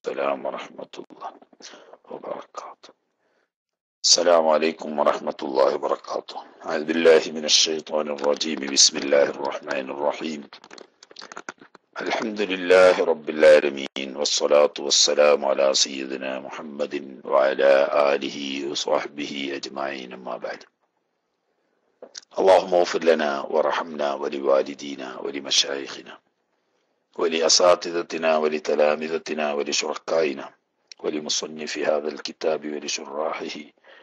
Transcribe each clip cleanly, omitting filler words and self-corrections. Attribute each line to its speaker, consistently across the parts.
Speaker 1: السلام ورحمة الله وبركاته. السلام عليكم ورحمة الله وبركاته. أعوذ بالله من الشيطان الرجيم. بسم الله الرحمن الرحيم. الحمد لله رب العالمين، والصلاة والسلام على سيدنا محمد وعلى آله وصحبه أجمعين، أما بعد. اللهم اغفر لنا وارحمنا ولوالدينا ولمشايخنا ولأساتذتنا ولتلامذتنا ولشركائنا ولمصنف هذا الكتاب ولشراحه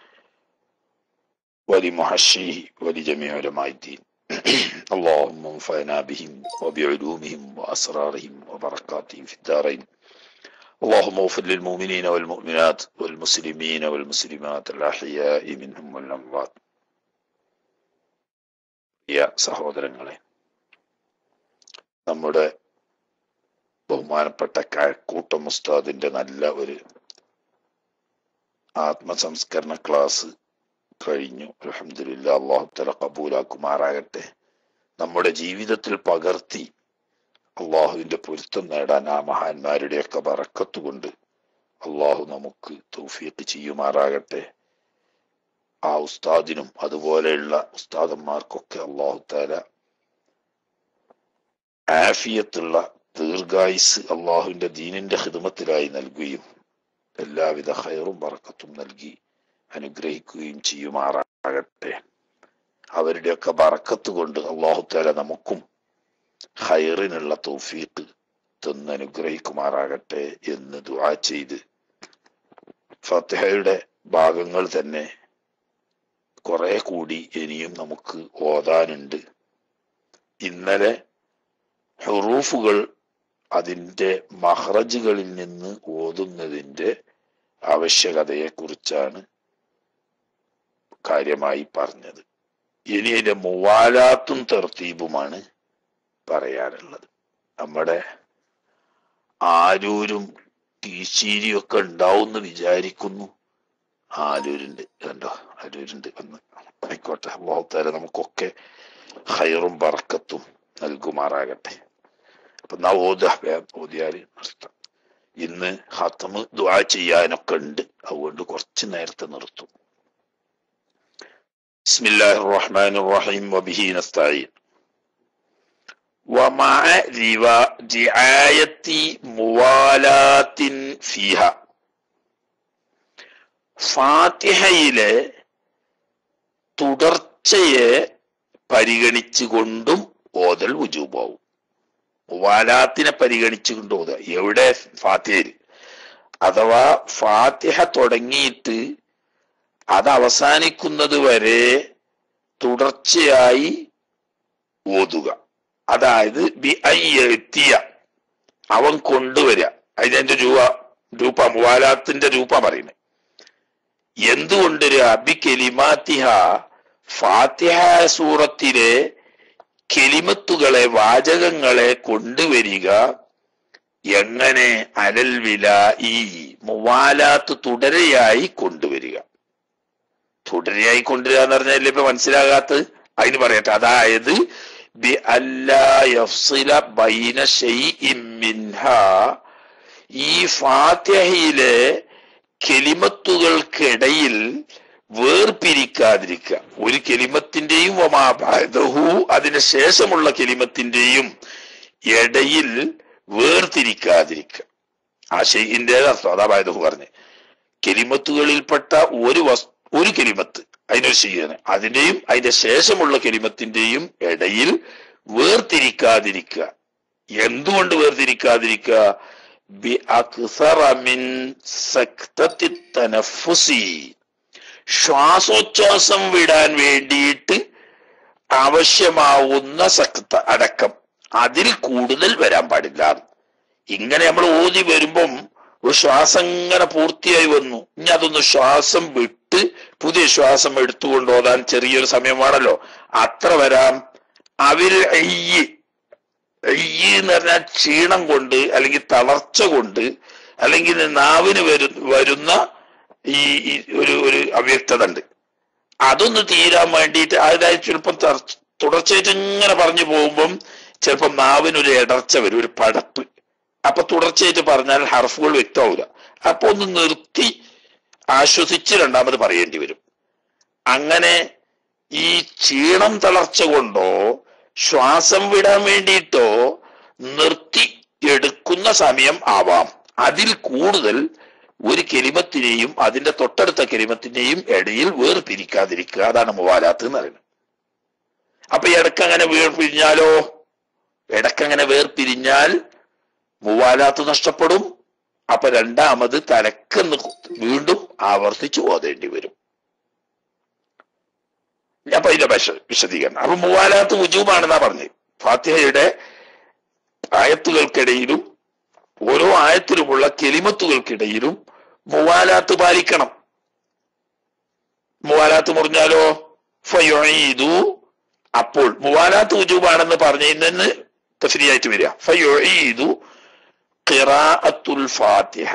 Speaker 1: ولمحشيه ولجميع علماء الدين. اللهم انفعنا بهم وبعلومهم وأسرارهم وبركاتهم في الدارين. اللهم اغفر للمؤمنين والمؤمنات والمسلمين والمسلمات الأحياء منهم والأموات. يا സഹോദരങ്ങളെ, നമ്മുടെ ബഹുമാനപ്പെട്ട കഴക്കൂട്ടം ഉസ്താദിന്റെ നല്ല ഒരു ആത്മസംസ്കരണ ക്ലാസ് കഴിഞ്ഞു. അൽഹംദുലില്ലാഹ്, അല്ലാഹു തആല കബൂലാക്കുമാറാകട്ടെ. നമ്മുടെ ജീവിതത്തിൽ പകർത്തി അള്ളാഹുവിന്റെ പൊരുത്തം നേടാൻ ആ മഹാന്മാരുടെയൊക്കെ ബറക്കത്ത് കൊണ്ട് അള്ളാഹു നമുക്ക് തൗഫീഖ് ചെയ്യുമാറാകട്ടെ. ആ ഉസ്താദിനും അതുപോലെയുള്ള ഉസ്താദന്മാർക്കൊക്കെ അള്ളാഹു തആല ആഫിയത്തുള്ള ദീർഘായുസ് അള്ളാഹുവിന്റെ ദീനിന്റെ ഖിദ്മത്തിലായി നൽകുകയും എല്ലാവിധ ഖൈറും ബറക്കത്തും നൽകി അനുഗ്രഹിക്കുകയും ചെയ്യുമാറാകട്ടെ. അവരുടെയൊക്കെ ബറക്കത്ത് കൊണ്ട് അള്ളാഹു തആല നമുക്കും ഖൈറിനുള്ള തൗഫീഖ് തന്ന് അനുഗ്രഹിക്കുമാറാകട്ടെ എന്ന് ദുആ ചെയ്ത് ഫാത്തിഹയുടെ ഭാഗങ്ങൾ തന്നെ കുറെ കൂടി ഇനിയും നമുക്ക് ഓതാനുണ്ട്. ഇന്നലെ ഹുറൂഫുകൾ അതിന്റെ മഖ്റജുകളിൽ നിന്ന് ഓതുന്നതിന്റെ ആവശ്യകതയെ കുറിച്ചാണ് കാര്യമായി പറഞ്ഞത്. ഇനി അതിന്റെ മുവാലാത്തും തർത്തീബുമാണ് പറയാനുള്ളത്. നമ്മുടെ ആരൂരും കീശീരിയും ഒക്കെ ഉണ്ടാവും വിചാരിക്കുന്നു. ആരൂരുണ്ട്, കണ്ടോ, ആരൂരുണ്ട് വന്ന്. ആയിക്കോട്ടെ, അല്ലാഹു തആല നമുക്കൊക്കെ ഖൈറും ബറക്കത്തും നൽകുമാറാകട്ടെ. അപ്പൊ നാ ഓതിയാല് നിർത്താം. ഇന്ന് ഖത്മ് ദുആ ചെയ്യാനൊക്കെ ഉണ്ട്, അതുകൊണ്ട് കുറച്ച് നേരത്തെ നിർത്തും. ബിസ്മില്ലാഹിർ റഹ്മാനിർ റഹീം. വബിഹി നസ്തഈൻ. വമഅ റിആയത്തി മുവാലാത്തിൻ ഫീഹ. ഫാത്തിഹയിലെ തുടർച്ചയെ പരിഗണിച്ചുകൊണ്ടും ഓതൽ വുജൂബാവും. മുവാലാത്തിനെ പരിഗണിച്ചുകൊണ്ട് ഓതുക. എവിടെ? ഫാത്തിഹയിൽ. അഥവാ ഫാത്തിഹ തുടങ്ങിയിട്ട് അത് അവസാനിക്കുന്നത് വരെ തുടർച്ചയായി ഓതുക. അതായത് ബി അയ്യത്തിയ, അവൻ കൊണ്ടുവരിക. അതിന്റെ രൂപ മുവാലാത്തിന്റെ രൂപ പറയുന്നത്. എന്തുകൊണ്ടുവരിക? ബി കെലിമാത്തിഹ, ഫാത്തിഹ സൂറത്തിലെ കെലിമത്തുകളെ, വാചകങ്ങളെ കൊണ്ടുവരിക. എങ്ങനെ? അലൽ വിലാഇ, മുവാലാത്ത് തുടരെയായി കൊണ്ടുവരിക. തുടരെയായി കൊണ്ടുവരിക എന്ന് പറഞ്ഞാൽ ഇപ്പൊ മനസ്സിലാകാത്തത്, അതിന് പറയട്ടെ. അതായത് ബി അല്ലാ യഫ്സില ബൈന ശൈഇൻ മിൻഹാ, ഈ ഫാത്തിഹയിലെ കെലിമത്തുകൾക്കിടയിൽ വേർപിരിക്കാതിരിക്കുക. ഒരു കെലിമത്തിന്റെയും വമാ ബഅദഹു, അതിന് ശേഷമുള്ള കെലിമത്തിന്റെയും ഇടയിൽ വേർതിരിക്കാതിരിക്കുക. ആ ഷൈഇന്റെ അർത്ഥം അതാ ബഅദഹു പറഞ്ഞ്. കെലിമത്തുകളിൽപ്പെട്ട ഒരു കെലിമത്ത്, അതിനൊരു ഷൈഅാണ്, അതിന്റെയും അതിന്റെ ശേഷമുള്ള കെലിമത്തിന്റെയും ഇടയിൽ വേർതിരിക്കാതിരിക്കുക. എന്തുകൊണ്ട് വേർതിരിക്കാതിരിക്കുക? ബി അക്സറ മിൻ സക്തത്തി തനഫുസി, ശ്വാസോച്ഛ്വാസം വിടാൻ വേണ്ടിയിട്ട് ആവശ്യമാവുന്ന സക്ത അടക്കം, അതിൽ കൂടുതൽ വരാൻ പാടില്ല. ഇങ്ങനെ നമ്മൾ ഓതി വരുമ്പം ഒരു ശ്വാസം ഇങ്ങനെ പൂർത്തിയായി വന്നു, ഇനി അതൊന്ന് ശ്വാസം വിട്ട് പുതിയ ശ്വാസം എടുത്തുകൊണ്ട് ഓതാൻ ചെറിയൊരു സമയമാണല്ലോ, അത്ര വരാം. അവര് എന്ന് പറഞ്ഞാൽ ക്ഷീണം കൊണ്ട് അല്ലെങ്കിൽ തളർച്ച കൊണ്ട് അല്ലെങ്കിൽ നാവിന് വരുന്ന ഈ ഒരു അവ്യക്തത ഉണ്ട്. അതൊന്ന് തീരാൻ വേണ്ടിയിട്ട്, അതായത് ചിലപ്പം തുടർച്ചയായിട്ട് ഇങ്ങനെ പറഞ്ഞു പോകുമ്പം ചിലപ്പം നാവിനൊരു ഇടർച്ച വരും, ഒരു പടപ്പ്. അപ്പൊ തുടർച്ചയായിട്ട് പറഞ്ഞാൽ ഹർഫുകൾ വ്യക്തമാവില്ല. അപ്പൊ ഒന്ന് നിർത്തി ആശ്വസിച്ച് രണ്ടാമത് പറയേണ്ടി വരും. അങ്ങനെ ഈ ക്ഷീണം തളർച്ച കൊണ്ടോ ശ്വാസം വിടാൻ വേണ്ടിയിട്ടോ നിർത്തി എടുക്കുന്ന സമയം ആവാം. അതിൽ കൂടുതൽ ഒരു കെലിമത്തിനെയും അതിന്റെ തൊട്ടടുത്ത കെലിമത്തിന്റെയും ഇടയിൽ വേർപിരിക്കാതിരിക്കുക. അതാണ് മുവാലാത്ത് എന്ന് പറയുന്നത്. അപ്പൊ ഇടക്കങ്ങനെ വേർപിരിഞ്ഞാലോ, ഇടക്കങ്ങനെ വേർപിരിഞ്ഞാൽ മുവാലാത്ത് നഷ്ടപ്പെടും. അപ്പൊ രണ്ടാമത് തലക്കെന്ന് വീണ്ടും ആവർത്തിച്ചു ഓതേണ്ടി വരും. അപ്പൊ ഇതിന്റെ വിശദീകരണം. അപ്പൊ മുവാലാത്ത് വുജൂബാണെന്നാ പറഞ്ഞത്. ഫാത്തിഹയുടെ ആയത്തുകൾക്കിടയിലും ഓരോ ആയത്തിലുമുള്ള കെലിമത്തുകൾക്കിടയിലും മുവാലാത്ത് പാലിക്കണം. മുവാലാത്ത് മുറിഞ്ഞാലോ ഫയുഈദു, അപ്പോൾ മുവാലാത്ത് വുജൂബാണെന്ന് പറഞ്ഞതിന് തഫ്രീയായിട്ട് വരിക ഫയുഈദു ഖിറാഅത്തുൽ ഫാത്തിഹ.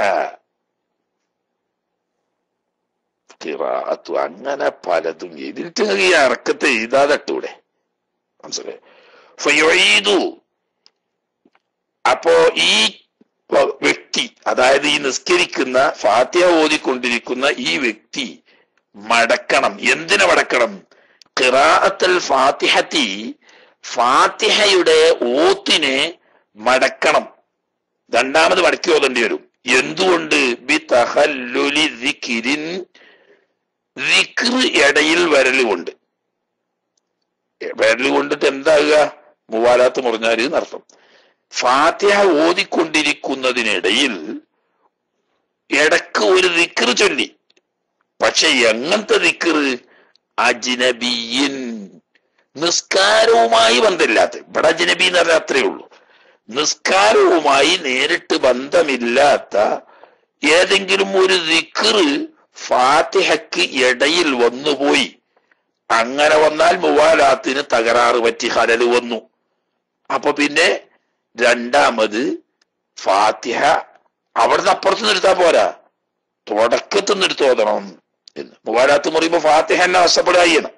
Speaker 1: ഖിറാഅത്തു അങ്ങനെ പലതും ഇതിട്ട് ഈ അറക്കത്തെ എഴുതാതട്ടൂടെ, മനസ്സിലായി? ഫയുഈദു, അപ്പോ ഈ വ്യക്തി, അതായത് ഈ നിസ്കരിക്കുന്ന ഫാത്തിഹ ഓതിക്കൊണ്ടിരിക്കുന്ന ഈ വ്യക്തി മടക്കണം. എന്തിനെ മടക്കണം? ഖിറാഅത്തുൽ ഫാത്തിഹത്തി, ഫാത്തിഹയുടെ ഓത്തിനെ മടക്കണം. രണ്ടാമത് മടക്കി ഓതേണ്ടി വരും. എന്തുകൊണ്ട്? ബിതഹല്ലുലി ദിക്രിൻ, ദിക്ർ ഇടയിൽ വരലുകൊണ്ട്. വരലുകൊണ്ടിട്ട് എന്താകുക? മുവാലാത്ത് മുറിഞ്ഞാല് എന്നർത്ഥം. ഫാത്തിഹ ഓതിക്കൊണ്ടിരിക്കുന്നതിനിടയിൽ ഇടക്ക് ഒരു ദിക്ർ ചൊല്ലി. പക്ഷെ എങ്ങനത്തെ ദിക്ർ? അജ്നബിയിൻ, നിസ്കാരവുമായി ബന്ധമില്ലാത്ത. ഇവിടെ അജ്നബി എന്ന് പറഞ്ഞാൽ അത്രേ ഉള്ളൂ. നിസ്കാരവുമായി നേരിട്ട് ബന്ധമില്ലാത്ത ഏതെങ്കിലും ഒരു ദിക്ർ ഫാത്തിഹയ്ക്ക് ഇടയിൽ വന്നുപോയി. അങ്ങനെ വന്നാൽ മുവാലാത്തിന് തകരാറ് പറ്റി, ഹലല് വന്നു. അപ്പൊ പിന്നെ രണ്ടാമത് ഫാത്തിഹ അവിടുന്ന് അപ്പുറത്ത് നിർത്താൻ പോരാ, തുടക്കത്തിൽ നിന്ന് ഓതണം എന്ന്. മുവാലാത്ത് മുറിയുമ്പോ ഫാത്തിഹ എന്നെ നഷ്ടപ്പെടുകയാണ്.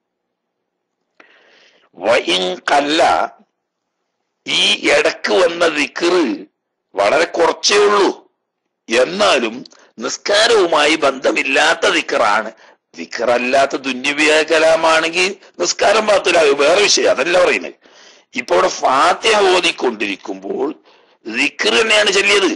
Speaker 1: വഇൻകല്ല, ഈ ഇടക്ക് വന്ന ദിക്ർ വളരെ കുറച്ചേ ഉള്ളൂ, എന്നാലും നിസ്കാരവുമായി ബന്ധമില്ലാത്ത ദിക്റാണ്. ദിക്റല്ലാത്ത ദുന്യവിയായ കലാമാണെങ്കിൽ നിസ്കാരം പാത്തിലാകും, വേറെ വിഷയം, അതല്ല പറയുന്നത്. ഇപ്പൊ ഇവിടെ ഫാത്തിഹ ഓതിക്കൊണ്ടിരിക്കുമ്പോൾ ദിക്ർ തന്നെയാണ് ചൊല്ലിയത്.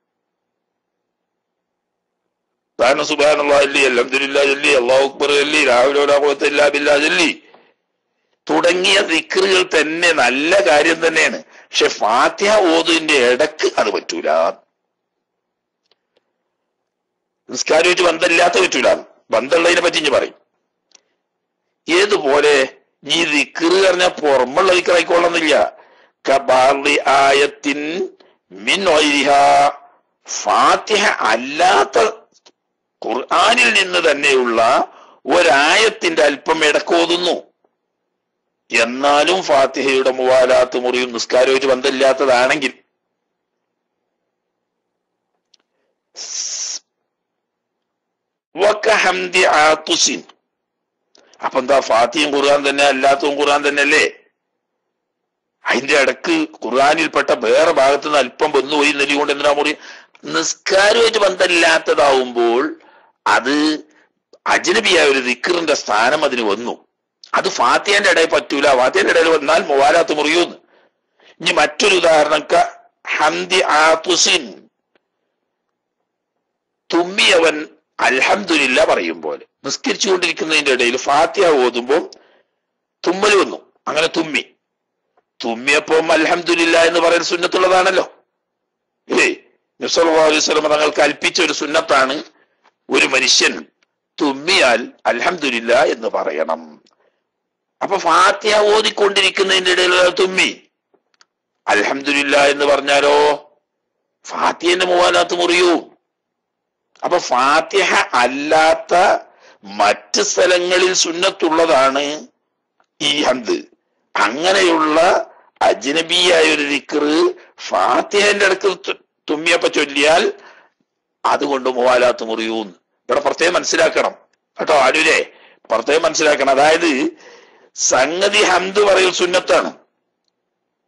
Speaker 1: കാരണം സുബ്ഹാനല്ലാഹ് ചൊല്ലി, അൽഹംദുലില്ലാഹ് ചൊല്ലി, അല്ലാഹു അക്ബർ ചൊല്ലി, ലാ ഹൗല വലാ ഖുവത ഇല്ലാ ബില്ലാഹ് ചൊല്ലി തുടങ്ങിയ ദിക്റുകൾ തന്നെ നല്ല കാര്യം തന്നെയാണ്. പക്ഷെ ഫാത്തിഹ ഓതിന്റെ ഇടക്ക് അത് പറ്റൂല. നിസ്കാരമായിട്ട് ബന്ധമില്ലാത്ത പറ്റൂല. ബന്ധമുള്ളതിനെ പറ്റി ഇനി പറയും. ഏതുപോലെ ഈ ദിക്റ് പറഞ്ഞാൽ പുറമുള്ള ദിക്റായിക്കൊള്ളുന്നില്ല. കബാർലി ആയത്തിൻ മിൻ ഗൈരിഹാ, ഫാത്തിഹ അല്ലാത്ത ഖുർആനിൽ നിന്ന് തന്നെയുള്ള ഒരായത്തിന്റെ അല്പം ഇടക്കോതുന്നു. എന്നാലും ഫാത്തിഹയുടെ മുവാലാത്ത് മുറിയും, നിസ്കാരമായിട്ട് ബന്ധമില്ലാത്തതാണെങ്കിൽ. വകഹംദി ആതുസിൻ, അപ്പൊ എന്താ? ഫാത്തിഹയും ഖുർആൻ തന്നെ, അല്ലാത്തതും ഖുർആൻ തന്നെ അല്ലേ? അതിന്റെ ഇടക്ക് ഖുർആനിൽപ്പെട്ട വേറെ ഭാഗത്ത് നിന്ന് അല്പം വന്നുപോയി നെല്ലിക്കൊണ്ട് എന്തിനാ മുറി? നിസ്കാരമായിട്ട് ബന്ധമില്ലാത്തതാവുമ്പോൾ അത് അജ്നബിയായ ഒരു ദിക്റിന്റെ സ്ഥാനം അതിന് വന്നു. അത് ഫാത്തിഹന്റെ ഇടയിൽ പറ്റൂല. ഫാത്തിഹന്റെ ഇടയിൽ വന്നാൽ മുവാലാത്ത് മുറിയൂന്ന്. ഇനി മറ്റൊരു ഉദാഹരണം, ഹംദി ആതുസിൻ, തുമ്മിയവൻ അൽഹംദുലില്ലാ പറയും പോലെ. നിസ്കരിച്ചുകൊണ്ടിരിക്കുന്നതിന്റെ ഇടയിൽ ഫാത്തിഹ ഓതുമ്പോൾ തുമ്മൽ വന്നു, അങ്ങനെ തുമ്മിയപ്പം അൽഹംദുലില്ലാ എന്ന് പറയുന്ന സുന്നത്തുള്ളതാണല്ലോ. നബി സല്ലല്ലാഹു അലൈഹി വസല്ലം തങ്ങൾ കൽപ്പിച്ച ഒരു സുന്നത്താണ്, ഒരു മനുഷ്യൻ തുമ്മിയാൽ അൽഹംദുലില്ലാ എന്ന് പറയണം. അപ്പൊ ഫാത്തിഹ ഓതിക്കൊണ്ടിരിക്കുന്നതിന്റെ ഇടയിൽ തുമ്മി അൽഹംദുലില്ലാ എന്ന് പറഞ്ഞാലോ ഫാത്തിഹന്റെ മുവാലാത്ത് മുറിയൂ. അപ്പൊ ഫാത്തിഹ അല്ലാത്ത മറ്റ് സ്ഥലങ്ങളിൽ സുന്നത്തുള്ളതാണ് ഈ ഹംദ്. അങ്ങനെയുള്ള അജ്നബിയായ ഒരു ദിക്ർ ഫാത്തിഹന്റെ അടുത്ത് തുമ്മിയപ്പ ചൊല്ലിയാൽ അതുകൊണ്ട് മുവാലാത്ത് മുറിയൂന്ന്. ഇവിടെ പ്രത്യേകം മനസ്സിലാക്കണം കേട്ടോ ആരുരെ, പ്രത്യേകം മനസ്സിലാക്കണം. അതായത് സംഗതി ഹംദ് പറയൽ സുന്നത്താണ്.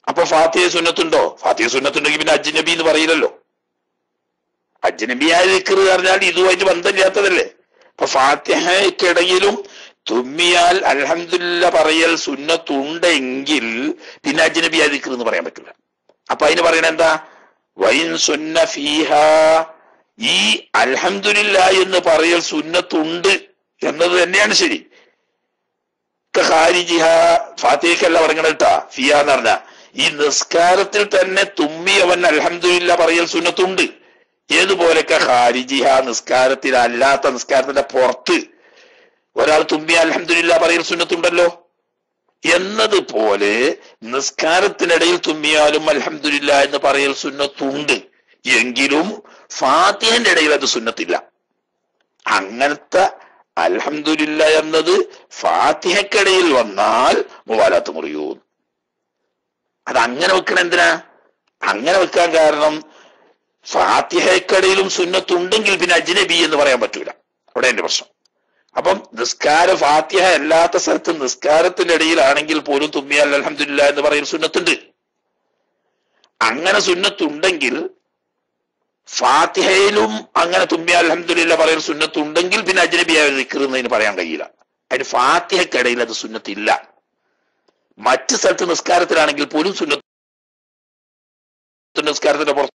Speaker 1: അപ്പൊ ഫാത്തിഹ സുന്നത്തുണ്ടോ? ഫാത്തിഹ സുന്നത്തുണ്ടെങ്കിൽ പിന്നെ അജ്നബി എന്ന് പറയില്ലല്ലോ. അജ്നബിയായ ദിക്ർ പറഞ്ഞാൽ ഇതുമായിട്ട് ബന്ധമില്ലാത്തതല്ലേ. അപ്പൊ ഫാത്തിഹയ്ക്കിടയിലും തുമ്മിയാൽ അൽഹംദുലില്ലാ പറയൽ സുന്നത്തുണ്ടെങ്കിൽ പിന്നെ അജ്നബിയായ ദിക്ർ എന്ന് പറയാൻ പറ്റില്ല. അപ്പൊ അതിന് പറയണ എന്താ? വൈൻ സുന്ന ഫീഹ, ഈ അൽഹംദുലില്ലാ എന്ന് പറയൽ സുന്നത്തുണ്ട് എന്നത് തന്നെയാണ് ശരി. ഖാരിജിഹ, ഫാത്തിഹയ്ക്കല്ല പറയണ കേട്ടാ, ഫിയ എന്ന് പറഞ്ഞ ഈ നിസ്കാരത്തിൽ തന്നെ തുമ്മിയവൻ അൽഹംദുലില്ലാ പറയൽ സുന്നത്തുണ്ട്. ഏതുപോലൊക്കെ ഖാരിജിഹ, നിസ്കാരത്തിൽ അല്ലാത്ത, നിസ്കാരത്തിന്റെ പുറത്ത് ഒരാൾ തുമ്മിയ അൽഹംദുലില്ലാ പറയൽ സുന്നത്തുണ്ടല്ലോ എന്നതുപോലെ നിസ്കാരത്തിനിടയിൽ തുമ്മിയാലും അൽഹംദുലില്ലാ എന്ന് പറയൽ സുന്നത്തുണ്ട്. എങ്കിലും ഫാത്തിഹന്റെ ഇടയിൽ അത് സുന്നത്തില്ല. അങ്ങനത്തെ അൽഹംദുലില്ലാ എന്നത് ഫാത്തിഹക്കിടയിൽ വന്നാൽ മുവാലാത്ത് മുറിയൂ. അത് അങ്ങനെ വെക്കണ എന്തിനാ? അങ്ങനെ വെക്കാൻ കാരണം ഫാത്തിഹക്കിടയിലും സുന്നത്തുണ്ടെങ്കിൽ പിന്നെ അജ്നബി എന്ന് പറയാൻ പറ്റൂല. അവിടെ എന്റെ പ്രശ്നം. അപ്പം ഫാത്തിഹ അല്ലാത്ത സ്ഥലത്ത് നിസ്കാരത്തിന്റെ ഇടയിലാണെങ്കിൽ പോലും തുമ്മിയാൽ അൽഹംദുലില്ലാ എന്ന് പറയൽ സുന്നത്തുണ്ട്. അങ്ങനെ സുന്നത്തുണ്ടെങ്കിൽ ഫാത്തിഹയിലും അങ്ങനെ തുമ്മിയാൽ അൽഹംദുലില്ലാ പറയൽ സുന്നത്തുണ്ടെങ്കിൽ പിന്നെ അജ്നബിയായ ദിക്ർ എന്നതിന് പറയാൻ കഴിയില്ല. അതിന് ഫാത്തിഹക്കിടയിൽ അത് സുന്നത്തില്ല. മറ്റു സ്ഥലത്ത് നിസ്കാരത്തിലാണെങ്കിൽ പോലും സുന്നത്ത്, നിസ്കാരത്തിന്റെ പുറത്ത്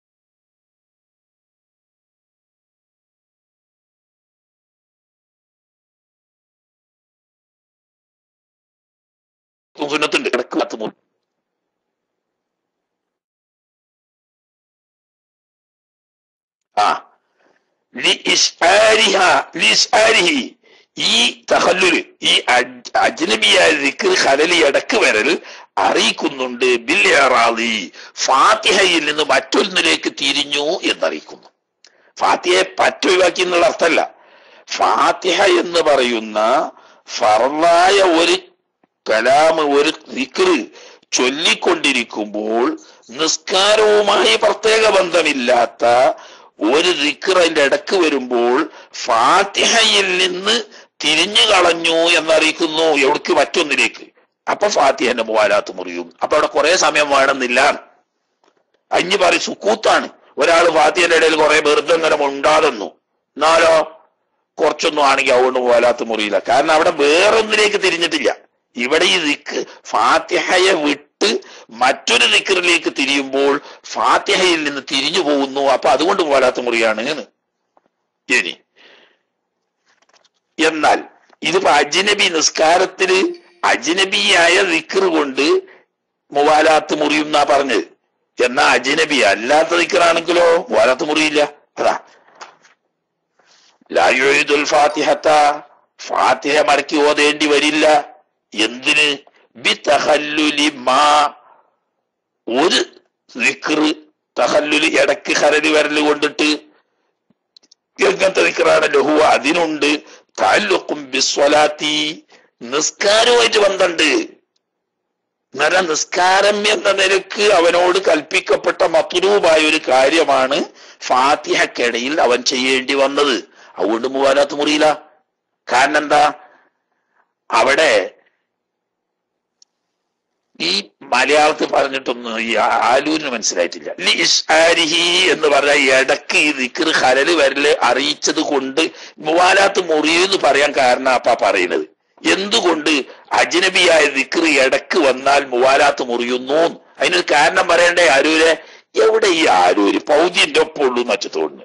Speaker 1: സുന്നത്തുണ്ട്. ഇടക്ക് ഈ തഹല്ലുല്, ഈ അജ്നബിയായ ദിക്ർ ഖലലി ഇടക്ക് വരൽ അറിയിക്കുന്നുണ്ട്. ബിൽ ഇറാദി, ഫാത്തിഹയിൽ നിന്ന് മറ്റൊന്നിലേക്ക് തിരിഞ്ഞു എന്നറിയിക്കുന്നു. ഫാത്തിഹയെ പറ്റൊഴിവാക്കി എന്നുള്ള അർത്ഥമല്ല. ഫാത്തിഹ എന്ന് പറയുന്ന ഫർളായ ഒരു കലാം, ഒരു ദിക്ർ ചൊല്ലിക്കൊണ്ടിരിക്കുമ്പോൾ നിസ്കാരവുമായി പ്രത്യേക ബന്ധമില്ലാത്ത ഒരു ദിക്ർ അതിന്റെ ഇടക്ക് വരുമ്പോൾ ഫാത്തിഹയിൽ നിന്ന് തിരിഞ്ഞു കളഞ്ഞു എന്നറിയിക്കുന്നു. എവിടേക്ക്? മറ്റൊന്നിലേക്ക്. അപ്പൊ ഫാത്തിഹന്റെ മുവാലാത്ത് മുറിയും. അപ്പൊ അവിടെ കുറെ സമയം വേണമെന്നില്ല. അഞ്ഞ് പറയും സുക്കൂത്താണ്. ഒരാൾ ഫാത്തിഹന്റെ ഇടയിൽ കുറെ വെറുതെ ഇങ്ങനെ ഉണ്ടാകുന്നു, എന്നാലോ കുറച്ചൊന്നും ആണെങ്കിൽ അതുകൊണ്ട് മുവാലാത്ത് മുറിയില്ല. കാരണം അവിടെ വേറൊന്നിലേക്ക് തിരിഞ്ഞിട്ടില്ല. ഇവിടെ ഈ ദിക്ർ ഫാത്തിഹയെ വിട്ട് മറ്റൊരു ദിക്റിലേക്ക് തിരിയുമ്പോൾ ഫാത്തിഹയിൽ നിന്ന് തിരിഞ്ഞു പോകുന്നു. അപ്പൊ അതുകൊണ്ട് മുവാലാത്ത് മുറിയാണ് എന്ന്. ഇനി എന്നാൽ ഇതിപ്പോ അജ്നബി നിസ്കാരത്തില് അജ്നബിയായ ദിക്ർ കൊണ്ട് മുവാലാത്ത് മുറിയും എന്നാ പറഞ്ഞത്. എന്നാ അജ്നബി അല്ലാത്ത ദിക്റാണെങ്കിലോ മുവാലാത്ത് മുറിയില്ല. അതാ ലാ യുഈദുൽ ഫാത്തിഹത, ഫാത്തിഹ മടക്കി ഓതേണ്ടി വരില്ല. എന്തിന്? ബി തഖല്ലുലി മാ, ഒരു ദിക്ർ തഖല്ലുലി ഇടക്ക് ഖലലി വരല് കൊണ്ടിട്ട് എങ്ങനത്തെ ദിക്റാണല്ലോ ഹുവ, അതിനുണ്ട് തഅല്ലുഖും ബിസ്വലാത്തി, നിസ്കാരവുമായിട്ട് ബന്ധമുണ്ട്. എന്നാൽ നിസ്കാരം എന്ന നിലക്ക് അവനോട് കൽപ്പിക്കപ്പെട്ട മത്ലൂബായ ഒരു കാര്യമാണ് ഫാത്തിഹക്കിടയിൽ അവൻ ചെയ്യേണ്ടി വന്നത്. അതുകൊണ്ട് മുവാലാത്ത് മുറിയില്ല. കാരണം എന്താ? അവിടെ ഈ മലയാളത്തിൽ പറഞ്ഞിട്ടൊന്നും ഈ ആലൂരിന് മനസ്സിലായിട്ടില്ല. ലി ഇസ്ആരിഹി എന്ന് പറഞ്ഞാൽ ഇടക്ക് ഈ ദിക്ർ ഖലല് വരല് അറിയിച്ചത് കൊണ്ട് മുവാലാത്ത് മുറിയെന്ന് പറയാൻ കാരണം അപ്പാ പറയുന്നത്. എന്തുകൊണ്ട് അജ്നബിയായ ദിക്ർ ഇടക്ക് വന്നാൽ മുവാലാത്ത് മുറിയുന്നു? അതിനൊരു കാരണം പറയണ്ടേ ആരൂരെ? എവിടെ ഈ ആരൂര്? പൗതിന്റെ ഒപ്പം ഉള്ളൂ എന്ന് വെച്ച് തോന്നുന്നു.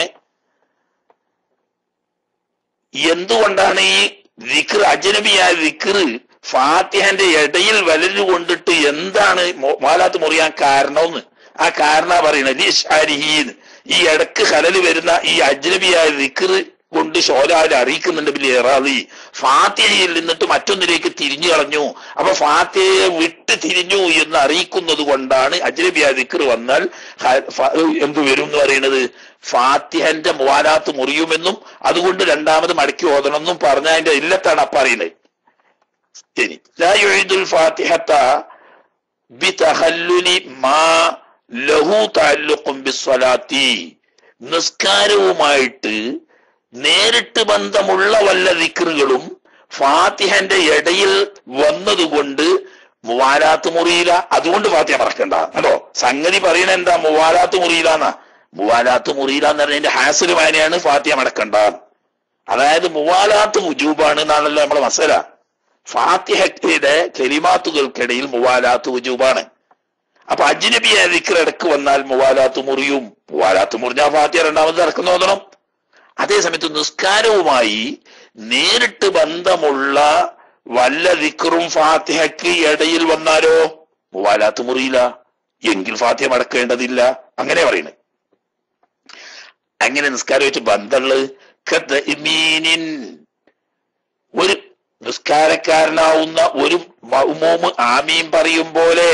Speaker 1: എന്തുകൊണ്ടാണ് ഈ ദിക്ർ, അജ്നബിയായ ദിക്ർ ഫാത്തിഹന്റെ ഇടയിൽ വലരു കൊണ്ടിട്ട് എന്താണ് മുവാലാത്ത് മുറിയാൻ കാരണമെന്ന്? ആ കാരണ പറയണത് ഇസ്ആരിഹീന്ന്. ഈ ഇടക്ക് ഖലല് വരുന്ന ഈ അജ്നബിയായ ദിക്ർ കൊണ്ട് ഷോലാല് അറിയിക്കുന്നുണ്ട് ബിൽ ഇറാദി, ഫാത്തിഹയിൽ നിന്നിട്ട് മറ്റൊന്നിലേക്ക് തിരിഞ്ഞു കളഞ്ഞു. അപ്പൊ ഫാത്തിഹയെ വിട്ട് തിരിഞ്ഞു എന്ന് അറിയിക്കുന്നത് കൊണ്ടാണ് അജ്നബിയായ ദിക്ർ വന്നാൽ എന്ത് വരും എന്ന് പറയുന്നത്? ഫാത്തിഹന്റെ മുവാലാത്ത് മുറിയുമെന്നും അതുകൊണ്ട് രണ്ടാമത് മടക്കി ഓതണമെന്നും പറഞ്ഞ അതിന്റെ ഇല്ലത്താണ് പറയുന്നത്. ശരി. ലാ യുഈദുൽ ഫാത്തിഹത ബിതഖല്ലുലി മാ ലഹു തഅല്ലുഖും ബിസ്സലാത്തി, നിസ്കാരവുമായിട്ട് നേരിട്ട് ബന്ധമുള്ള വല്ല ദിക്റുകളും ഫാത്തിഹന്റെ ഇടയിൽ വന്നതുകൊണ്ട് മുവാലാത്ത് മുറിയില്ല, അതുകൊണ്ട് ഫാത്തിഹ മറക്കണ്ട. കണ്ടോ, സംഗതി പറയണ എന്താ? മുവാലാത്ത് മുറിയില്ലാന്നാ. മുവാലാത്ത് മുറിയില്ല എന്ന് പറഞ്ഞതിന്റെ ഹാസിൽ വായനയാണ് ഫാത്തിഹ മടക്കണ്ട. അതായത് മുവാലാത്ത് വുജൂബാണ് എന്നാണല്ലോ നമ്മളെ മസല. ഫാത്തിഹയുടെ കലിമാത്തുകൾക്കിടയിൽ മുവാലാത്ത് വുജൂബാണ്. അപ്പൊ അജ്നബിയ ദിക്ർ ഇടക്ക് വന്നാൽ മുവാലാത്ത് മുറിയും. മുവാലാത്ത് മുറിഞ്ഞാൽ ഫാത്തിഹ രണ്ടാമത് ഇറക്കുന്ന ഓതണം. അതേ സമയത്ത് നിസ്കാരവുമായി നേരിട്ട് ബന്ധമുള്ള വല്ല ദിക്റും ഫാത്തിഹയ്ക്ക് ഇടയിൽ വന്നാലോ മുവാലാത്ത് മുറിയില്ല, എങ്കിൽ ഫാത്തിഹ മടക്കേണ്ടതില്ല. അങ്ങനെ പറയുന്നത്. അങ്ങനെ നിസ്കാരമായിട്ട് ബന്ധമുള്ളത് ഒരു നിസ്കാരക്കാരനാവുന്ന ഒരു മഅ്മൂമ് ആമീൻ പറയും പോലെ,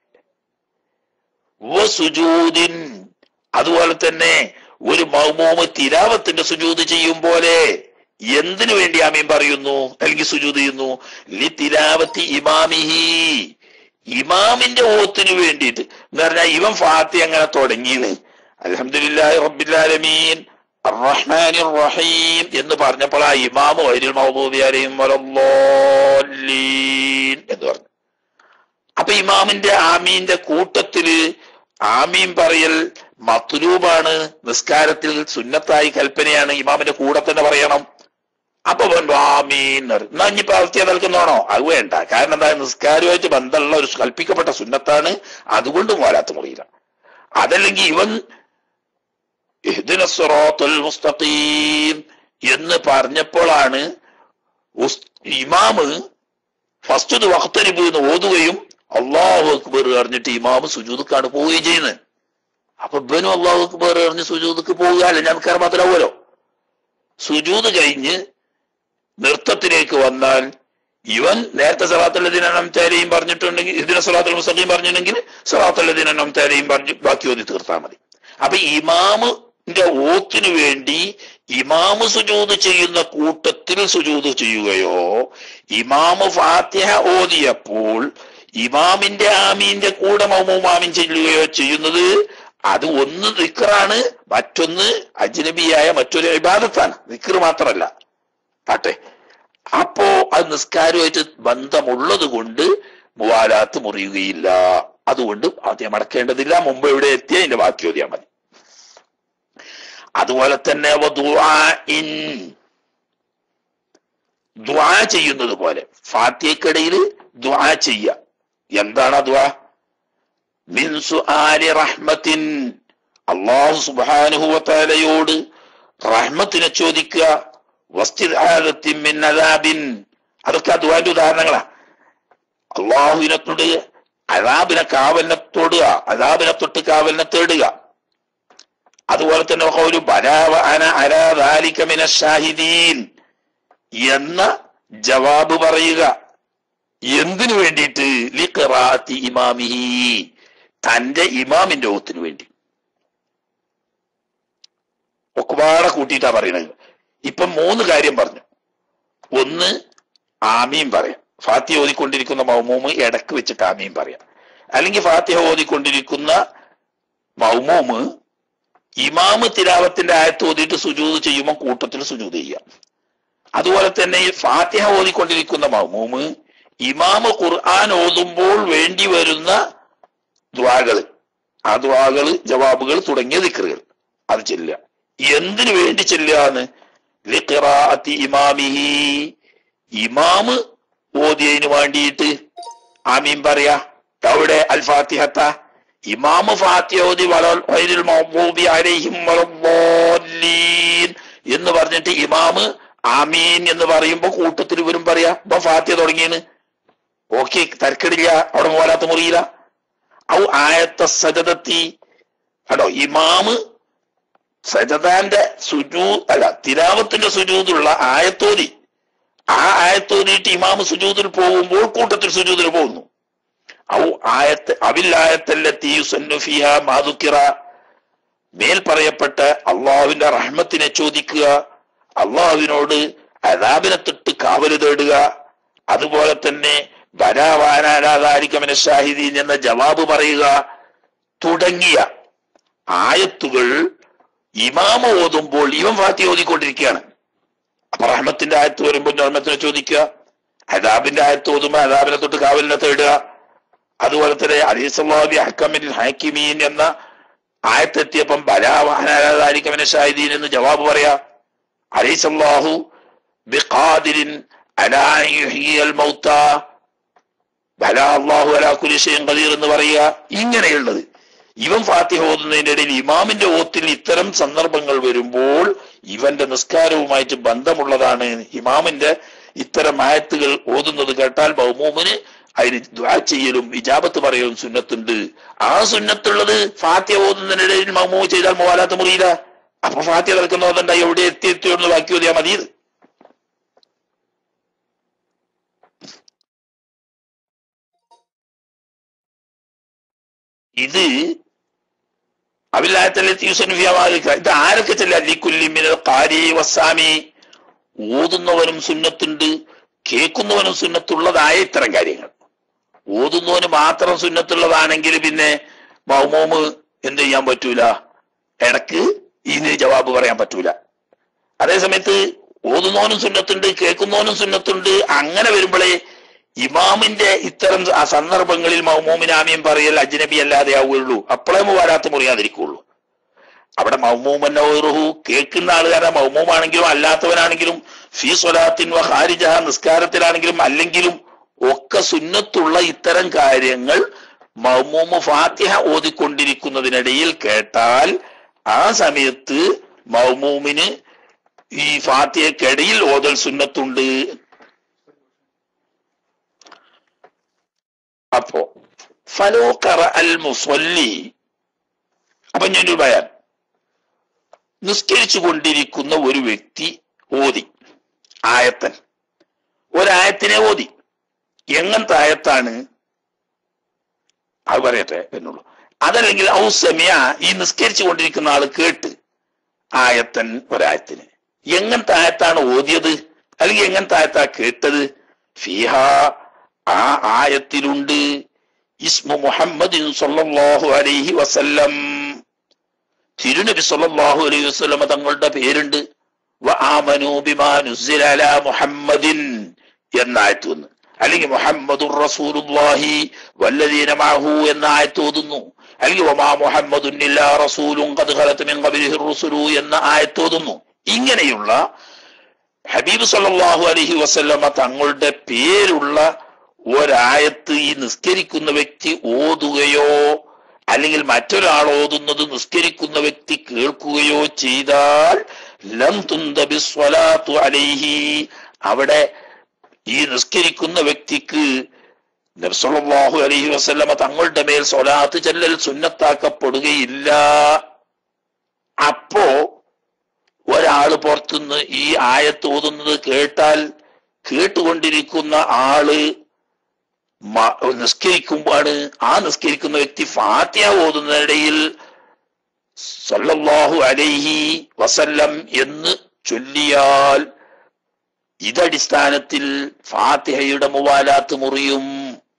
Speaker 1: സുജൂദിൻ അതുപോലെ തന്നെ ഒരു മഅ്മൂമ് തിലാവത്തിന്റെ സുജൂദ് ചെയ്യും പോലെ. എന്തിനു വേണ്ടി ആമീൻ പറയുന്നു അല്ലെങ്കിൽ സുജൂദ് ചെയ്യുന്നു? ലി തിലാവത്തി ഇമാമിഹി, ഇമാമിന്റെ ഓത്തിന് വേണ്ടിയിട്ട്. എന്ന് പറഞ്ഞാൽ ഇവൻ ഫാത്തിഹ അങ്ങനെ തുടങ്ങിയത് അൽഹംദുലില്ലാഹി റബ്ബിൽ ആലമീൻ അർറഹ്മാനിർ റഹീം എന്ന് പറഞ്ഞപ്പോൾ ആ ഇമാമു ഗൈറിൽ മഗ്ദൂബി അലൈഹിം വലദ്ദാലീൻ എന്ന് പറഞ്ഞു. അപ്പൊ ഇമാമിന്റെ ആമീന്റെ കൂട്ടത്തില് ആമീൻ പറയൽ മത്ലൂബാണ്, നിസ്കാരത്തിൽ സുന്നത്തായി കൽപ്പനയാണ്, ഇമാമിന്റെ കൂടെ തന്നെ പറയണം. അപ്പൊ ആമീൻ എന്നാ ഇനി പ്രവർത്തിയാ നൽകുന്നതാണോ? അത് വേണ്ട. കാരണം എന്താ? നിസ്കാരവുമായിട്ട് ബന്ധമുള്ള ഒരു കൽപ്പിക്കപ്പെട്ട സുന്നത്താണ്, അതുകൊണ്ട് മുവാലാത്ത് മുറിയില്ല. അതല്ലെങ്കിൽ ഇവൻ ഇഹ്ദിനസ് സിറാത്തുൽ മുസ്തഖീം എന്ന് പറഞ്ഞപ്പോഴാണ് ഇമാമ് ഫസ്തുദ് വഖ്തരിബ് എന്ന് ഓതുകയും അല്ലാഹു അക്ബർ പറഞ്ഞിട്ട് ഇമാമ് സുജൂദക്കാണ് പോവുകയും ചെയ്യുന്നത്. അപ്പൊ ഇവനും അല്ലാഹു അക്ബർ പറഞ്ഞ് സുജൂദക്ക് പോവുക അല്ല, ഞാൻ മാത്രമാവുമല്ലോ. സുജൂദ് കഴിഞ്ഞ് നൃത്തത്തിലേക്ക് വന്നാൽ ഇവൻ നേരത്തെ സലാത്തുല്ലദീന അൻഅംത അലൈഹിം പറഞ്ഞിട്ടുണ്ടെങ്കിൽ ഇഹ്ദിന സിറാത്തുൽ മുസ്തഖീം പറഞ്ഞിട്ടുണ്ടെങ്കിൽ സിറാത്തുല്ലദീന അൻഅംത അലൈഹിം പറഞ്ഞ് ബാക്കി ഓതി തീർത്താൽ മതി. അപ്പൊ ഇമാമിന്റെ ഓത്തിന് വേണ്ടി ഇമാമ് സുജൂദ് ചെയ്യുന്ന കൂട്ടത്തിൽ സുജൂദ് ചെയ്യുകയോ, ഇമാമ് ഫാത്തിഹ ഓതിയപ്പോൾ ഇമാമിന്റെ ആമീന്റെ കൂടെ മഅ്മൂം ആമീൻ ചെല്ലുകയോ ചെയ്യുന്നത്, അത് ഒന്ന് ദിക്റാണ്, മറ്റൊന്ന് അജ്നബിയായ മറ്റൊരു ഇബാദത്താണ്. ദിക്ർ മാത്രമല്ല പാട്ടെ. അപ്പോ അത് നിസ്കാരമായിട്ട് ബന്ധമുള്ളത് കൊണ്ട് മുവാലാത്ത് മുറിയുകയില്ല. അതുകൊണ്ട് ആദ്യം മടക്കേണ്ടതില്ല. മുമ്പ് എവിടെ എത്തിയ അതിന്റെ ബാക്കി ഓതിയാൽ മതി. അതുപോലെ തന്നെ ദുആ ചെയ്യുന്നത് പോലെ ഫാത്തിഹയ്ക്കിടയിൽ ദുആ ചെയ്യുക. എന്താണ് ദുആ? മിൻ സുആലി റഹ്മത്തിൻ, അല്ലാഹു സുബ്ഹാനഹു വ തആലയോട് റഹ്മത്തിനെ ചോദിക്കുക. വസ്തിആദത്തിൻ മിൻ അദാബിൻ, അതൊക്കെ ദുആന്റെ ഉദാഹരണങ്ങളാ. അല്ലാഹുവിനോട് അദാബിനെ കാവലിനെ തൊടുക, അദാബിനെ തൊട്ട് കാവലിനെ തേടുക. അതുപോലെ തന്നെ ഖൗലു ബലാ വ അന അലാ ദാലിക മിനശ് ഷാഹിദീൻ എന്ന ജവാബ് പറയുക. എന്തിനു വേണ്ടിയിട്ട്? ലിഖറാഅത്തി ഇമാമിഹി, തന്റെ ഇമാമിന്റെ ഓത്തിന് വേണ്ടി. ഒക്കെപാടെ കൂട്ടിയിട്ടാ പറയുന്നത്. ഇപ്പം 3 കാര്യം പറഞ്ഞു. ഒന്ന്, ആമീൻ പറയാം. ഫാത്തിഹ ഓതിക്കൊണ്ടിരിക്കുന്ന മഅ്മൂമ് ഇടക്ക് വെച്ചിട്ട് ആമീൻ പറയാം. അല്ലെങ്കിൽ ഫാത്തിഹ ഓതിക്കൊണ്ടിരിക്കുന്ന മഅ്മൂമ് ഇമാമ് തിലാവത്തിന്റെ ആയത്ത് ഓതിയിട്ട് സുജൂദ് ചെയ്യുമ്പോൾ കൂട്ടത്തിൽ സുജൂദ് ചെയ്യാം. അതുപോലെ തന്നെ ഫാത്തിഹ ഓതിക്കൊണ്ടിരിക്കുന്ന മഅ്മൂമ് ഇമാമ് ഖുർആൻ ഓതുമ്പോൾ വേണ്ടി വരുന്ന ദുആകൾ, ആ ദുആകൾ, ജവാബുകൾ തുടങ്ങിയ ദിക്റുകൾ അത് ചെല്ലുക. എന്തിനു വേണ്ടി ചെല്ലുകയെന്ന്? ലിഖറാഅത്തി ഇമാമിഹി, ഇമാമ് ഓതിയതിന് വേണ്ടിയിട്ട് ആമീൻ പറയാ. അവിടെ അൽ ഫാത്തിഹത്ത, ഇമാമ് ഫാത്തിഹ ഓതി ഗൈറിൽ മഗ്ദൂബി അലൈഹിം വലദ്ദാലീൻ എന്ന് പറഞ്ഞിട്ട് ഇമാമ് ആമീൻ എന്ന് പറയുമ്പോ കൂട്ടത്തിൽ ഇവരും പറയാ. ഇപ്പൊ ഫാത്തിഹ തുടങ്ങിയാണ്, ഓക്കെ, തരക്കടില്ല, അവിടെ മുവാലാത്ത് മുറിയില്ല. ഔ ആയത്ത സജദത്തി, കേട്ടോ, ഇമാമ് സജദാന്റെ തിലാവത്തിന്റെ സുജൂദുള്ള ആയത്തോതി, ആ ആയത്തോതിയിട്ട് ഇമാമ് സുജൂദിൽ പോകുമ്പോൾ കൂട്ടത്തിൽ സുജൂദിൽ പോകുന്നു. ഔ ആയത്ത് അവിൽ ആയത്തല്ലത്തി യുസന്നു ഫീഹാ മാ ദുക്കിറ, മേൽ പറയപ്പെട്ട അള്ളാഹുവിന്റെ റഹ്മത്തിനെ ചോദിക്കുക, അള്ളാഹുവിനോട് അദാബിനെ തൊട്ട് കാവല് തേടുക. അതുപോലെ തന്നെ ബലാവാനാലാദാരിക്കമിന ഷാഹിദീൻ എന്ന ജവാബ് പറയുക തുടങ്ങിയ ആയത്തുകൾ ഇമാമ ഓതുമ്പോൾ ഇവൻ ഫാത്തിഹ ഓതിക്കൊണ്ടിരിക്കുകയാണ്. അപ്പൊ റഹ്മത്തിന്റെ ആയത്ത് വരുമ്പോൾ റഹ്മത്തിനെ ചോദിക്കുക, അദാബിന്റെ ആയത്ത് ഓതുമ്പോൾ അദാബിനെ തൊട്ട് കാവലിനെ തേടുക. അതുപോലെ തന്നെ അലൈഹിസ്സലാഹു ബിഹക്കമിൽ ഹാക്കിമീൻ എന്ന ആയത്തെത്തിയപ്പം ബലാവാഹനാലിക്കമിനെ ഷാഹിദീൻ എന്ന് ജവാബ് പറയാ. അലൈഹിസ്സലാഹു ബിഖാദിരിൻ അലാ യുഹ്യിൽ മൗത ബലാ അല്ലാഹു അലാ കുല്ലി ഷൈഇൻ ഖദീർ എന്ന് പറയുക. ഇങ്ങനെയുള്ളത് ഇവൻ ഫാത്തിഹ ഓതുന്നതിന്റെ ഇടയിൽ ഇമാമിന്റെ ഓത്തിൽ ഇത്തരം സന്ദർഭങ്ങൾ വരുമ്പോൾ ഇവന്റെ നിസ്കാരവുമായിട്ട് ബന്ധമുള്ളതാണ്. ഇമാമിന്റെ ഇത്തരം ആയത്തുകൾ ഓതുന്നത് കേട്ടാൽ മഅ്മൂമിന് അതിന് ദുആ ചെയ്യലും ഇജാബത്ത് പറയലും സുന്നത്തുണ്ട്. ആ സുന്നത്തുള്ളത് ഫാത്തിഹ ഓതുന്നതിനിടയിൽ മഅ്മൂം ചെയ്താൽ മുവാലാത്ത് മുറിയില്ല. അപ്പൊ ഫാത്തിഹ കിടക്കുന്നതുകൊണ്ട് എവിടെ എത്തിയെത്തിയോന്ന് ബാക്കി ഓതിയാ മതി. ഇത് ഇത് ആരൊക്കെ ചെല്ലാ? ഓതുന്നവനും സുന്നത്തുണ്ട്, കേൾക്കുന്നവനും സുന്നത്തുള്ളതായ ഇത്തരം കാര്യങ്ങൾ. ഓതുന്നവന് മാത്രം സുന്നത്തുള്ളതാണെങ്കിൽ പിന്നെ മഅ്മൂമ് എന്ത് ചെയ്യാൻ പറ്റൂല, ഇടക്ക് ഇതിന് ജവാബ് പറയാൻ പറ്റൂല. അതേസമയത്ത് ഓതുന്നവനും സുന്നത്തുണ്ട്, കേൾക്കുന്നവനും സുന്നത്തുണ്ട്. അങ്ങനെ വരുമ്പോഴേ ഇമാമിന്റെ ഇത്തരം സന്ദർഭങ്ങളിൽ മഅ്മൂമിന് ആമീൻ പറയൽ അജ്നബി അല്ലാതെ ആവുകയുള്ളൂ. അപ്പോഴേ മുവാലാത്ത് മുറിയാതിരിക്കുള്ളൂ. അവിടെ മഅ്മൂമൻ ഓറുഹു കേൾക്കുന്ന ആളുകാരെ മഅ്മൂമാണെങ്കിലും അല്ലാത്തവനാണെങ്കിലും ഫീ സ്വലാത്തിൻ വ ഖാരിജഹ നിസ്കാരത്തിലാണെങ്കിലും അല്ലെങ്കിലും ഒക്കെ സുന്നത്തുള്ള ഇത്തരം കാര്യങ്ങൾ മഅ്മൂമ് ഫാത്തിഹ ഓതിക്കൊണ്ടിരിക്കുന്നതിനിടയിൽ കേട്ടാൽ ആ സമയത്ത് മഅ്മൂമിന് ഈ ഫാത്തിഹയ്ക്കിടയിൽ ഓതൽ സുന്നത്തുണ്ട്. അപ്പോ ഫലോ ഖറ അൽ മുസല്ലി, അപ്പൊ ഞാനൊരു ബയാൻ, നിസ്കരിച്ചു കൊണ്ടിരിക്കുന്ന ഒരു വ്യക്തി ഓതി ആയത്തൻ, ഒരായത്തിനെ ഓതി. എങ്ങനത്തെ ആയത്താണ് അത് പറയട്ടെ എന്നുള്ളൂ. അതല്ലെങ്കിൽ ഔസമിയ, ഈ നിസ്കരിച്ചു കൊണ്ടിരിക്കുന്ന ആള് കേട്ട് ആയത്തൻ, ഒരായത്തിന്. എങ്ങനത്തെ ആയത്താണ് ഓതിയത് അല്ലെങ്കിൽ എങ്ങനത്തെ ആയത്താ കേട്ടത്? ഫീഹ, ആ ആയത്തിലുണ്ട് ഇസ്മു മുഹമ്മദിൻ സ്വല്ലല്ലാഹു അലൈഹി വസല്ലം, തിരുനബി സ്വല്ലല്ലാഹു അലൈഹി വസല്ലം തങ്ങളുടെ പേരുണ്ട്. വ ആമനൂ ബിമാ നുസ്സില അലാ മുഹമ്മദിൻ എന്ന ആയത്ത് വന്നു. അല്ലെങ്കിൽ മുഹമ്മദുർ റസൂലുള്ളാഹി വല്ലദീന മഅഹു എന്ന ആയത്ത് ഓതുന്നു. അല്ലെങ്കിൽ വമാ മുഹമ്മദുൻ ഇല്ലാ റസൂലുൻ ഖദ് ഖലത് മിൻ ഖബ്ലിഹി റുസുലു എന്ന ആയത്ത് ഓതുന്നു. ഇങ്ങനെയുള്ള ഹബീബ് സ്വല്ലല്ലാഹു അലൈഹി വസല്ലമ തങ്ങളുടെ പേരുള്ള ഒരായത്ത് ഈ നിസ്കരിക്കുന്ന വ്യക്തി ഓതുകയോ അല്ലെങ്കിൽ മറ്റൊരാൾ ഓതുന്നത് നിസ്കരിക്കുന്ന വ്യക്തി കേൾക്കുകയോ ചെയ്താൽ ലം തുൻദബി സ്വലാത്തു അലൈഹി, അവിടെ ഈ നിസ്കരിക്കുന്ന വ്യക്തിക്ക് നബി സല്ലല്ലാഹു അലൈഹി വസല്ലമ തങ്ങളുടെ മേൽ സ്വലാത്ത് ചൊല്ലൽ സുന്നത്താക്കപ്പെടുകയില്ല. അപ്പോ ഒരാള് പുറത്തുനിന്ന് ഈ ആയത്ത് ഓതുന്നത് കേട്ടാൽ കേട്ടുകൊണ്ടിരിക്കുന്ന ആള് നിസ്കരിക്കുമ്പോഴാണ് ആ നിസ്കരിക്കുന്ന വ്യക്തി ഫാത്തിഹ ഓതുന്നതിനിടയിൽ സല്ലല്ലാഹു അലൈഹി വസല്ലം എന്ന് ചൊല്ലിയാൽ ഇതടിസ്ഥാനത്തിൽ ഫാത്തിഹയുടെ മുവാലാത്ത് മുറിയും.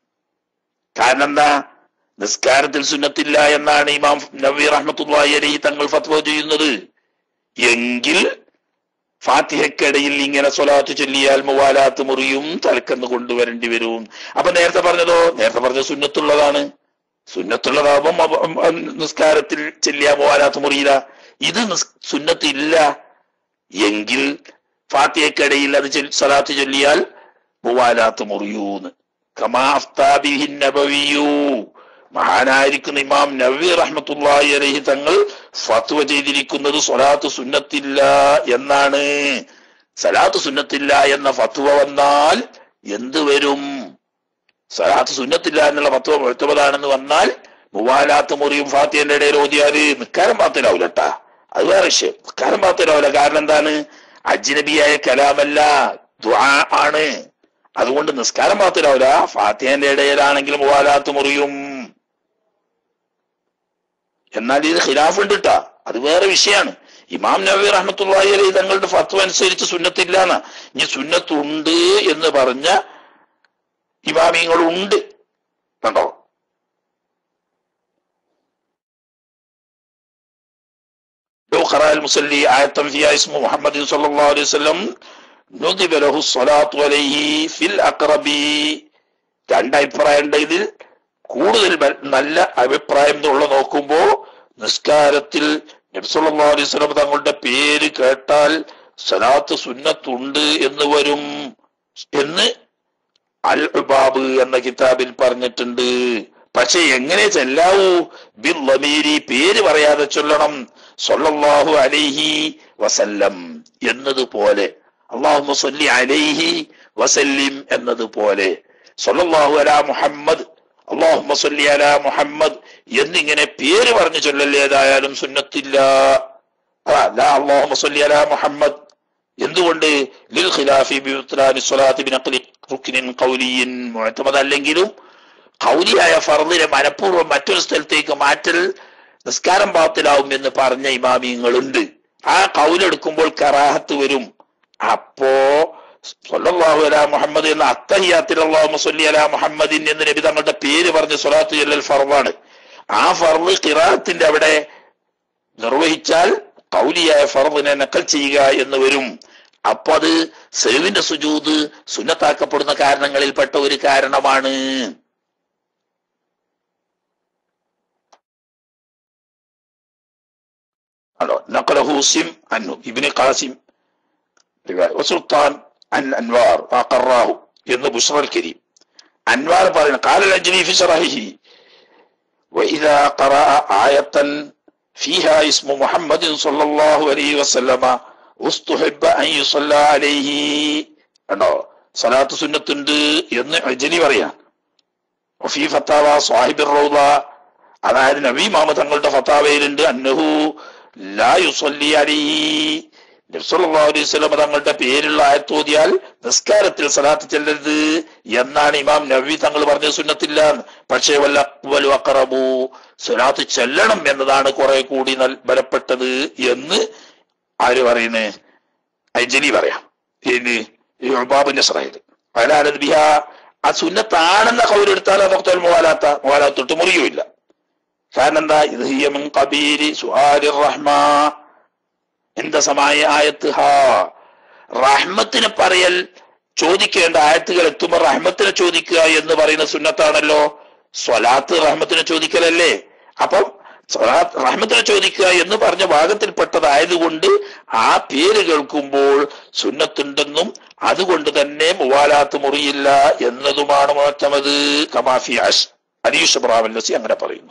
Speaker 1: കാരണം എന്താ? നിസ്കാരത്തിൽ സുന്നത്തില്ല എന്നാണ് ഇമാം നവവി റഹ്മത്തുള്ളാഹി അലൈഹി തങ്ങൾ ഫത്വ ചെയ്യുന്നത്. എങ്കിൽ ഫാത്തിഹയ്ക്കിടയിൽ ഇങ്ങനെ സ്വലാത്ത് ചൊല്ലിയാൽ മുവാലാത്ത് മുറിയും, തലക്കെന്ന് കൊണ്ടുവരേണ്ടി വരും. അപ്പൊ നേരത്തെ പറഞ്ഞതോ? നേരത്തെ പറഞ്ഞ സുന്നത്തുള്ളതാണ്. സുന്നത്തുള്ളതാവുമ്പം നിസ്കാരത്തിൽ ചൊല്ലിയാ മുവാലാത്ത് മുറിയില്ല. ഇത് സുന്നത്തില്ല എങ്കിൽ ഫാത്തിഹയ്ക്കിടയിൽ അത് സ്വലാത്ത് ചൊല്ലിയാൽ മുവാലാത്ത് മുറിയൂന്ന്. കമാ അഫ്താ ബിഹി നബവിയ്യു, മഹാനായിരിക്കുന്ന ഇമാം നവവി റഹ്മത്തുള്ളാഹി അലൈഹി തങ്ങൾ ഫത്വ ചെയ്തിരിക്കുന്നത് സ്വലാത്ത് സുന്നത്തില്ല എന്നാണ്. സ്വലാത്ത് സുന്നത്തില്ല എന്ന ഫത്വ വന്നാൽ എന്ത് വരും? സ്വലാത്ത് സുന്നത്തില്ല എന്നുള്ള ഫത്വ മുഅ്തബറാണെന്ന് വന്നാൽ മുവാലാത്ത് മുറിയും. ഫാത്തിഹയുടെ ഇടയിൽ ഓതിയാല് നിസ്കാരം ബാത്തിലാവൂലട്ടാ, അത് വേറെ വിഷയം. നിസ്കാരം ബാത്തിലാവൂല. കാരണം എന്താണ്? അജ്നബിയായ കലാമല്ല, ദുആ ആണ്. അതുകൊണ്ട് നിസ്കാരം ബാത്തിലാവൂല. ഫാത്തിഹയുടെ ഇടയിലാണെങ്കിൽ മുവാലാത്ത് മുറിയും. എന്നാൽ ഇത് ഖിലാഫ് ഉണ്ട് ട്ടാ, അത് വേറെ വിഷയമാണ്. ഇമാം നവവി റഹ്മത്തുള്ളാഹി അലൈഹി തങ്ങളുടെ ഫത്വ അനുസരിച്ച് സുന്നത്തില്ലാന്ന്. ഇനി സുന്നത്തുണ്ട് എന്ന് പറഞ്ഞ ഇമാമിങ്ങളുണ്ട് കണ്ടോ. മുസല്ലി ആയത്തൻ ഫിഹാ ഇസ്മു മുഹമ്മദ് സ്വല്ലല്ലാഹു അലൈഹി വസല്ലം നുദിബ ലഹു സ്വലാത്തു അലൈഹി ഫിൽ അഖറബി. രണ്ടഭിപ്രായം ഉണ്ട് ഇതിൽ. കൂടുതൽ നല്ല അഭിപ്രായം എന്നുള്ള നോക്കുമ്പോ നിസ്കാരത്തിൽ നബി സല്ലല്ലാഹു അലൈഹി വസല്ലം തങ്ങളുടെ പേര് കേട്ടാൽ സലാത്ത് സുന്നത്തുണ്ട് എന്ന് വരും എന്ന് അൽ ഉബാബ് എന്ന കിതാബിൽ പറഞ്ഞിട്ടുണ്ട്. പക്ഷെ എങ്ങനെ ചെല്ലാവൂ? ബിൽ ലമീരി, പേര് പറയാതെ ചൊല്ലണം. സല്ലല്ലാഹു അലൈഹി വസല്ലം എന്നതുപോലെ, അല്ലാഹുമ്മ സ്വല്ലി അലൈഹി വസല്ലിം എന്നതുപോലെ, സല്ലല്ലാഹു അലാ മുഹമ്മദ്, അല്ലാഹുമ്മ സ്വല്ലി അലാ മുഹമ്മദ് എന്നിങ്ങനെ പേര് പറഞ്ഞു ചൊല്ലല്ലേ ഏതായാലും സുന്നത്തില്ല. അല്ലാഹുമ്മ സ്വല്ലി അലാ മുഹമ്മദ് എന്തുകൊണ്ട്? ലിൽ ഖിലാഫി ബിഉത്ലാനി സ്വലാത്തി ബിനഖ്ലി റുക്നിൻ ഖൗലിയിൻ മുഅ്തമദ്, അല്ലെങ്കിലും ഖൗലിയായ ഫർദിനെ മനഃപൂർവ്വം മറ്റൊരു സ്ഥലത്തേക്ക് മാറ്റൽ നിസ്കാരം ബാത്തിലാവും എന്ന് പറഞ്ഞ ഇമാമിയങ്ങളുണ്ട്. ആ ഖൗലെടുക്കുമ്പോൾ കറാഹത്ത് വരും. അപ്പോ സല്ലല്ലാഹു അലാ മുഹമ്മദ് എന്ന അത്തഹിയാത്തിൽ അല്ലാഹുമ്മ സ്വല്ലി അലാ മുഹമ്മദിൻ എന്ന് നബി തങ്ങളുടെ പേര് പറഞ്ഞ് സ്വലാത്ത് ചൊല്ലൽ ഫർദാണ്. ആ ഫർദ് ഖിറാഅത്തിന്റെ അവിടെ നിർവഹിച്ചാൽ ഖൗലിയായ ഫർദിനെ നഖൽ ചെയ്യുക എന്ന് വരും. അപ്പൊ അത് സഹ്വിന്റെ സുജൂദ് സുന്നത്താക്കപ്പെടുന്ന കാരണങ്ങളിൽപ്പെട്ട ഒരു കാരണമാണ്. നഖലഹു സിം അൻഹു ഇബ്നു ഖാസിം വസുൽത്താൻ അൻ അൻവാർ അഖറാഹു എന്ന് ബുശ്റൽ കരീം അൻവാർ പറയുന്നു. ഖാല അൽ-അജ്ലി ഫി ശറഹിഹി വഇദാ ഖറഅ ആയതൻ ഫീഹാ ഇസ്മു മുഹമ്മദ് സ്വല്ലല്ലാഹു അലൈഹി വസല്ലമ ഉസ്തുഹിബ്ബ അൻ യുസല്ല അലൈഹി. കണ്ടോ, സലാത്ത് സുന്നത്തുണ്ട് എന്ന് അജ്ലി പറയാം. വഫീ ഫത്താവ സാഹിബിർ റൗള, അതായത് നബി മുഹമ്മദ് തങ്ങളുടെ ഫത്താവയിലുണ്ട് അന്നഹു ലാ യുസല്ലി അലൈഹി, നബി സല്ലല്ലാഹു അലൈഹി വസല്ലം തങ്ങളുടെ പേരുള്ള ആയത്ത് ഓതിയാൽ നിസ്കാരത്തിൽ സലാത്ത് ചെല്ലരുത് എന്നാണ് ഇമാം നബവി തങ്ങൾ പറഞ്ഞ സുന്നത്തില്ല. പക്ഷേ വൽ അഖറബു, സലാത്ത് ചെല്ലണം എന്നതാണ് കുറെ കൂടി ബലപ്പെട്ടത് എന്ന് ആര് പറയുന്നേ? അജ്ലി പറയാം. ഉബാബിന്റെ സറഹിൽ വലാലത് ബിഹാ, ആ സുന്നത്താണെന്ന ഖൗലെടുത്താൽ അതൊക്കെ മുവാലാത്ത് തൊട്ട് മുറിയുമില്ല. കാരണം എന്താ? ഇത് ഹിയ മിൻ ഖബീരി സുആലിർ റഹ്മാ എന്താ സമായ ആയത്ത് ഹാ, റഹ്മത്തിനെ പറയൽ ചോദിക്കേണ്ട ആയത്തുകൾ എത്തുമ്പോൾ റഹ്മത്തിനെ ചോദിക്കുക എന്ന് പറയുന്ന സുന്നത്താണല്ലോ. സ്വലാത്ത് റഹ്മത്തിനെ ചോദിക്കലല്ലേ? അപ്പം സ്വലാത്ത് റഹ്മത്തിനെ ചോദിക്കുക എന്ന് പറഞ്ഞ ഭാഗത്തിൽപ്പെട്ടതായതുകൊണ്ട് ആ പേര് കേൾക്കുമ്പോൾ സുന്നത്തുണ്ടെന്നും അതുകൊണ്ട് തന്നെ മുവാലാത്ത് മുറിയില്ല എന്നതുമാണ് മുഅ്തമദ്. കമാഫി അനീഷ് ഇബ്രാഹിം അങ്ങനെ പറയുന്നു.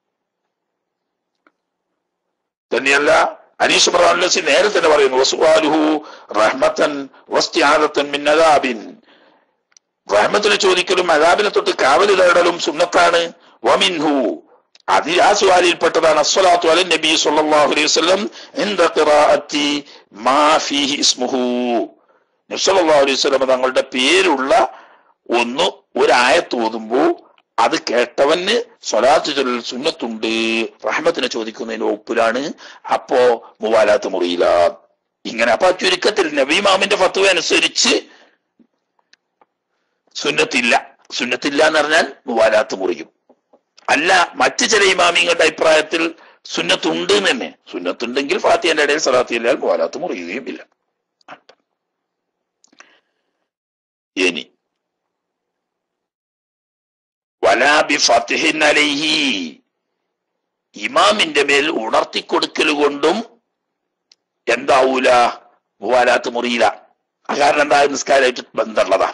Speaker 1: തന്നെയല്ല, അനീഷ് ഇബ്രാഹിം നേരെ തന്നെ പറയുന്നു വസുആലുഹു റഹ്മത്തൻ വസ്തിആദത്തൻ മിൻ അദാബിൻ, റഹ്മത്തിനെ ചോദിക്കലും അദാബിനെ തൊട്ട് കാവല് തേടലും സുന്നത്താണ്. വമിൻഹു, ആ സുആലിൽപ്പെട്ടതാണ് അസ്സലാത്തു അലൻ നബി സ്വല്ലല്ലാഹു അലൈഹി വസല്ലം ഇൻദ ഖിറാഅത്തി മാ ഫീഹി ഇസ്മുഹു, നബി സ്വല്ലല്ലാഹു അലൈഹി വസല്ലം തങ്ങളുടെ പേരുള്ള ഒരായത്ത് ഓതുമ്പോൾ അത് കേട്ടവന് സ്വലാത്ത് ചൊല്ലൽ സുന്നത്തുണ്ട്, റഹ്മത്തിനെ ചോദിക്കുന്നതിന് ഒപ്പിലാണ്. അപ്പോ മുവാലാത്ത് മുറിയില്ല. ഇങ്ങനെ അപ്പൊ ചുരുക്കത്തിൽ നബി ഇമാമിന്റെ ഫത്വ അനുസരിച്ച് സുന്നത്തില്ല എന്ന് പറഞ്ഞാൽ മുവാലാത്ത് മുറിയും. അല്ല, മറ്റു ചില ഇമാമിങ്ങളുടെ അഭിപ്രായത്തിൽ സുന്നത്തുണ്ട് തന്നെ. സുന്നത്തുണ്ടെങ്കിൽ ഫാത്തിഹയുടെ ഇടയിൽ സ്വലാത്ത് ചൊല്ലിയാൽ മുവാലാത്ത് മുറിയുകയും ഇല്ല. ഇനി വലാ ബിഫത്ഹിൻ അലൈഹി, ഇമാമിന്റെ മേൽ ഉണർത്തിക്കൊടുക്കൽ കൊണ്ടും എന്താവൂല, മുവാലാത്ത് മുറിയില്ല. കാരണം എന്താ? നിസ്കാരമായിട്ട് ബന്ധമുള്ളതാ.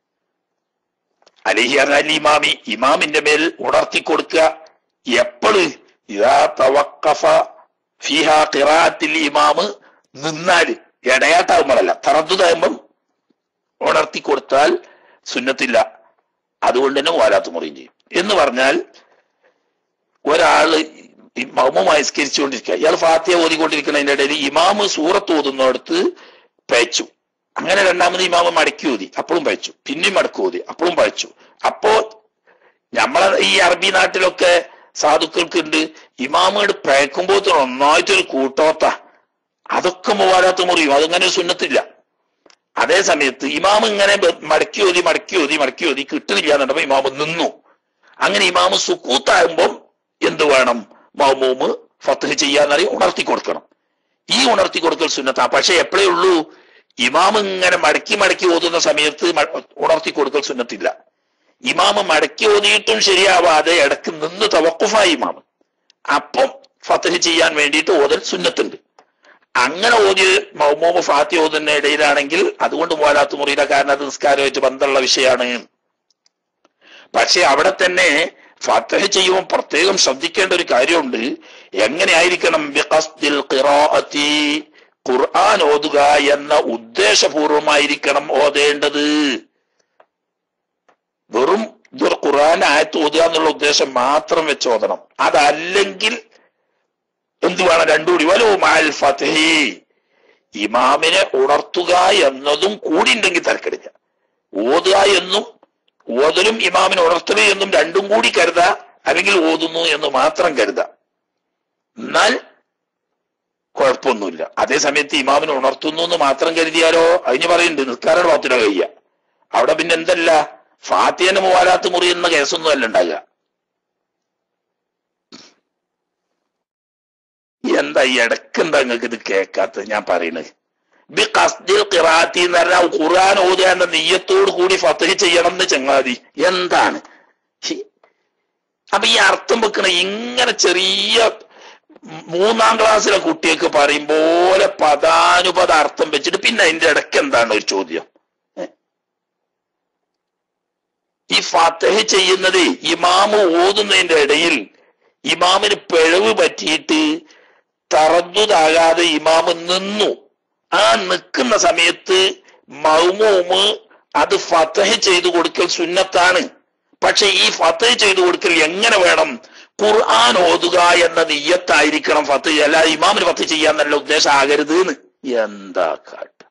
Speaker 1: അലൈഹി പറഞ്ഞാൽ ഇമാമി, ഇമാമിന്റെ മേൽ ഉണർത്തിക്കൊടുക്കുക. എപ്പോഴ്? ഇദാ തവഖഫ ഫീഹാ ഖിറാഅത്തിൽ ഇമാമ്, നിന്നാല്, ഇടയാട്ടാകുമ്പോഴല്ല, തറദ്ദുദാകുമ്പം ഉണർത്തിക്കൊടുത്താൽ സുന്നത്തില്ല. അതുകൊണ്ട് തന്നെ മുവാലാത്ത് മുറിയും ചെയ്യും. എന്ന് പറഞ്ഞാൽ ഒരാള് മഅ്മൂമായി സ്കരിച്ചുകൊണ്ടിരിക്കുക, ഇയാൾ ഫാത്തിഹ ഓതിക്കൊണ്ടിരിക്കുന്നതിന്റെ ഇടയിൽ ഇമാമ് സൂറത്ത് ഓതുന്നിടത്ത് പയച്ചു. അങ്ങനെ രണ്ടാമത് ഇമാമ് മടക്കി ഓതി, അപ്പോഴും പയച്ചു. പിന്നെയും മടക്കി ഓതി, അപ്പോഴും പയച്ചു. അപ്പോ നമ്മളെ ഈ അറബി നാട്ടിലൊക്കെ സാധുക്കൾക്കുണ്ട്, ഇമാമോട് പയക്കുമ്പോൾ ഒന്നായിട്ടൊരു കൂട്ടോത്ത, അതൊക്കെ മുവാലാത്ത് മുറിയും. അതങ്ങനെ സുന്നത്തില്ല. അതേ സമയത്ത് ഇമാമ് ഇങ്ങനെ മടക്കി ഓതി കിട്ടുന്നില്ല എന്നുണ്ടപ്പോ ഇമാമ് നിന്നു. അങ്ങനെ ഇമാമ് സുക്കൂത്താകുമ്പം എന്ത് വേണം? മഅ്മൂമ് ഫത്ഹ് ചെയ്യാന്നറിയും, ഉണർത്തി കൊടുക്കണം. ഈ ഉണർത്തി കൊടുക്കൽ സുന്നത്താ. പക്ഷെ എപ്പോഴേ ഉള്ളൂ? ഇമാമ് ഇങ്ങനെ മടക്കി ഓതുന്ന സമയത്ത് ഉണർത്തി കൊടുക്കൽ സുന്നത്തില്ല. ഇമാമ് മടക്കി ഓതിയിട്ടും ശരിയാവാതെ ഇടക്ക് നിന്ന് തവക്കുഫായി ഇമാമ്, അപ്പം ഫത്ഹ് ചെയ്യാൻ വേണ്ടിയിട്ട് ഓതൽ സുന്നത്തുണ്ട്. അങ്ങനെ ഓതി മൗമൂമ് ഫാത്തി ഓതുന്ന ഇടയിലാണെങ്കിൽ അതുകൊണ്ട് മുവാലാത്ത് മുറിയില്ല, കാരണം അത് നിസ്കാരമായിട്ട് ബന്ധമുള്ള വിഷയമാണ്. പക്ഷെ അവിടെ തന്നെ ഫത്ഹ് ചെയ്യുമ്പോൾ പ്രത്യേകം ശ്രദ്ധിക്കേണ്ട ഒരു കാര്യമുണ്ട്. എങ്ങനെയായിരിക്കണം? ബിഖസ്ദിൽ ഖിറാഅത്തി, ഖുർആൻ ഓതുക എന്ന ഉദ്ദേശപൂർവമായിരിക്കണം ഓതേണ്ടത്. വെറും ഖുർആൻ ആയത്ത് ഓതുക എന്നുള്ള ഉദ്ദേശം മാത്രം വെച്ച് ഓതണം. അതല്ലെങ്കിൽ എന്ത് വേണം? രണ്ടും കൂടി. വലോ മഅൽ ഫത്ഹി, ഇമാമിനെ ഉണർത്തുക എന്നതും കൂടി ഉണ്ടെങ്കിൽ തരക്കെടില്ല. ഓതുക എന്നും ഓതലും ഇമാമിനെ ഉണർത്തുക എന്നും രണ്ടും കൂടി കരുതാ, അല്ലെങ്കിൽ ഓതുന്നു എന്ന് മാത്രം കരുതാ, എന്നാൽ കുഴപ്പമൊന്നുമില്ല. അതേ സമയത്ത് ഇമാമിനെ ഉണർത്തുന്നു എന്ന് മാത്രം കരുതിയാലോ അതിന് പറയുന്നുണ്ട് നിസ്കാരം ഫാത്തിഹ കഴിയുക. അവിടെ പിന്നെ എന്തല്ല, ഫാത്തിഹനെ മുവാലാത്ത് മുറിയുന്ന കേസൊന്നും അല്ല ഉണ്ടാകുക. എന്താ ഈ ഇടക്കെന്താ നിങ്ങൾക്ക് ഇത് കേൾക്കാത്തത്? ഞാൻ പറയുന്നത് ബി ഖസ്ദിൽ ഖിറാഅത്തി എന്ന് പറഞ്ഞാൽ ഖുർആൻ ഓതുക എന്ന നിയ്യത്തോട് കൂടി ഫത്ഹ് ചെയ്യണം എന്ന് ചങ്ങാതി. എന്താണ് അപ്പൊ ഈ അർത്ഥം വെക്കണ? ഇങ്ങനെ ചെറിയ 3ാം ക്ലാസ്സിലെ കുട്ടികൾക്ക് പറയും പോലെ പദാനുപത അർത്ഥം വെച്ചിട്ട് പിന്നെ അതിന്റെ ഇടയ്ക്ക് എന്താണ് ഒരു ചോദ്യം? ഈ ഫത്ഹ് ചെയ്യുന്നത് ഇമാമ് ഓതുന്നതിന്റെ ഇടയിൽ ഇമാമിന് പിഴവ് പറ്റിയിട്ട് തറദ്ദുദാകാതെ ഇമാമ് നിന്നു. ആ നിൽക്കുന്ന സമയത്ത് മൗമൂമ് അത് ഫത്ഹ് ചെയ്തു കൊടുക്കൽ സുന്നത്താണ്. പക്ഷെ ഈ ഫത്ഹ് ചെയ്തു കൊടുക്കൽ എങ്ങനെ വേണം? ഖുർആൻ ഓതുക എന്ന നിയ്യത്തായിരിക്കണം ഫത്ഹ്. അല്ലാതെ ഇമാമിന് ഫത്ഹ് ചെയ്യാന്നല്ല ഉദ്ദേശം ആകരുത് എന്ന്. എന്താ കാട്ട?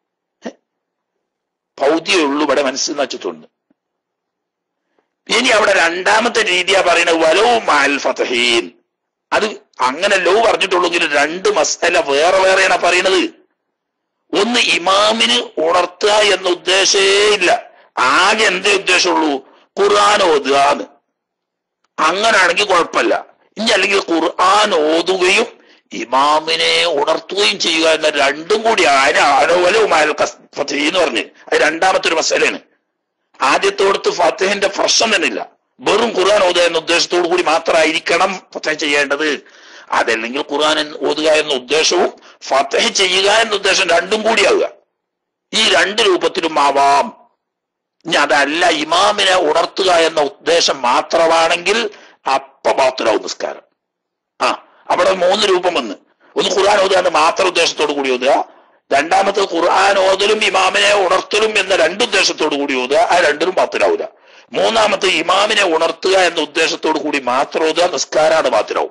Speaker 1: പൗതിയേ ഉള്ളൂ ഇവിടെ മനസ്സിൽ വെച്ചിട്ടുണ്ട്. ഇനി അവിടെ രണ്ടാമത്തെ രീതിയാ പറയുന്നത് വലോ മഅൽ ഫത്ഹീൻ. അത് അങ്ങനെ ലോ പറഞ്ഞിട്ടുള്ളെങ്കിൽ രണ്ട് മസ്അല വേറെ വേറെയാണ് പറയുന്നത്. ഒന്ന് ഇമാമിന് ഉണർത്തുക എന്ന ഉദ്ദേശേ ഇല്ല, ആകെ എന്തേ ഉദ്ദേശമുള്ളൂ? ഖുർആൻ ഓതുക എന്ന്. അങ്ങനാണെങ്കിൽ കുഴപ്പമില്ല. ഇനി അല്ലെങ്കിൽ ഖുർആൻ ഓതുകയും ഇമാമിനെ ഉണർത്തുകയും ചെയ്യുക എന്ന രണ്ടും കൂടി വലോ മഅൽ ഫത്ഹീൻ എന്ന് പറഞ്ഞ് അത് രണ്ടാമത്തെ ഒരു മസ്അലയാണ്. ആദ്യത്തോടത്ത് ഫത്ഹിന്റെ പ്രശ്നം തന്നെയില്ല, വെറും ഖുർആൻ ഓതുക എന്ന ഉദ്ദേശത്തോടു കൂടി മാത്രമായിരിക്കണം ഫത്ഹ് ചെയ്യേണ്ടത്. അതല്ലെങ്കിൽ ഖുർആൻ ഓതുക എന്ന ഉദ്ദേശവും ഫത്ഹ് ചെയ്യുക എന്ന ഉദ്ദേശം രണ്ടും കൂടിയാവുക. ഈ രണ്ട് രൂപത്തിലും ആവാം. ഇനി അതല്ല ഇമാമിനെ ഉണർത്തുക എന്ന ഉദ്ദേശം മാത്രമാണെങ്കിൽ അപ്പ ബാത്തിലാവും നിസ്കാരം. അവിടെ 3 രൂപം വന്ന്, ഒന്ന് ഖുർആൻ ഓതുക എന്ന മാത്രം ഉദ്ദേശത്തോടു കൂടി ഓതുക, രണ്ടാമത്തെ ഖുർആൻ ഓതലും ഇമാമിനെ ഉണർത്തലും എന്ന രണ്ടുദ്ദേശത്തോടു കൂടി ഓതുക, ആ രണ്ടിനും ബാത്തിലാവില്ല. മൂന്നാമത്തെ ഇമാമിനെ ഉണർത്തുക എന്ന ഉദ്ദേശത്തോടു കൂടി മാത്രം ഓതുക, നിസ്കാരാണ് ബാത്തിലാവും.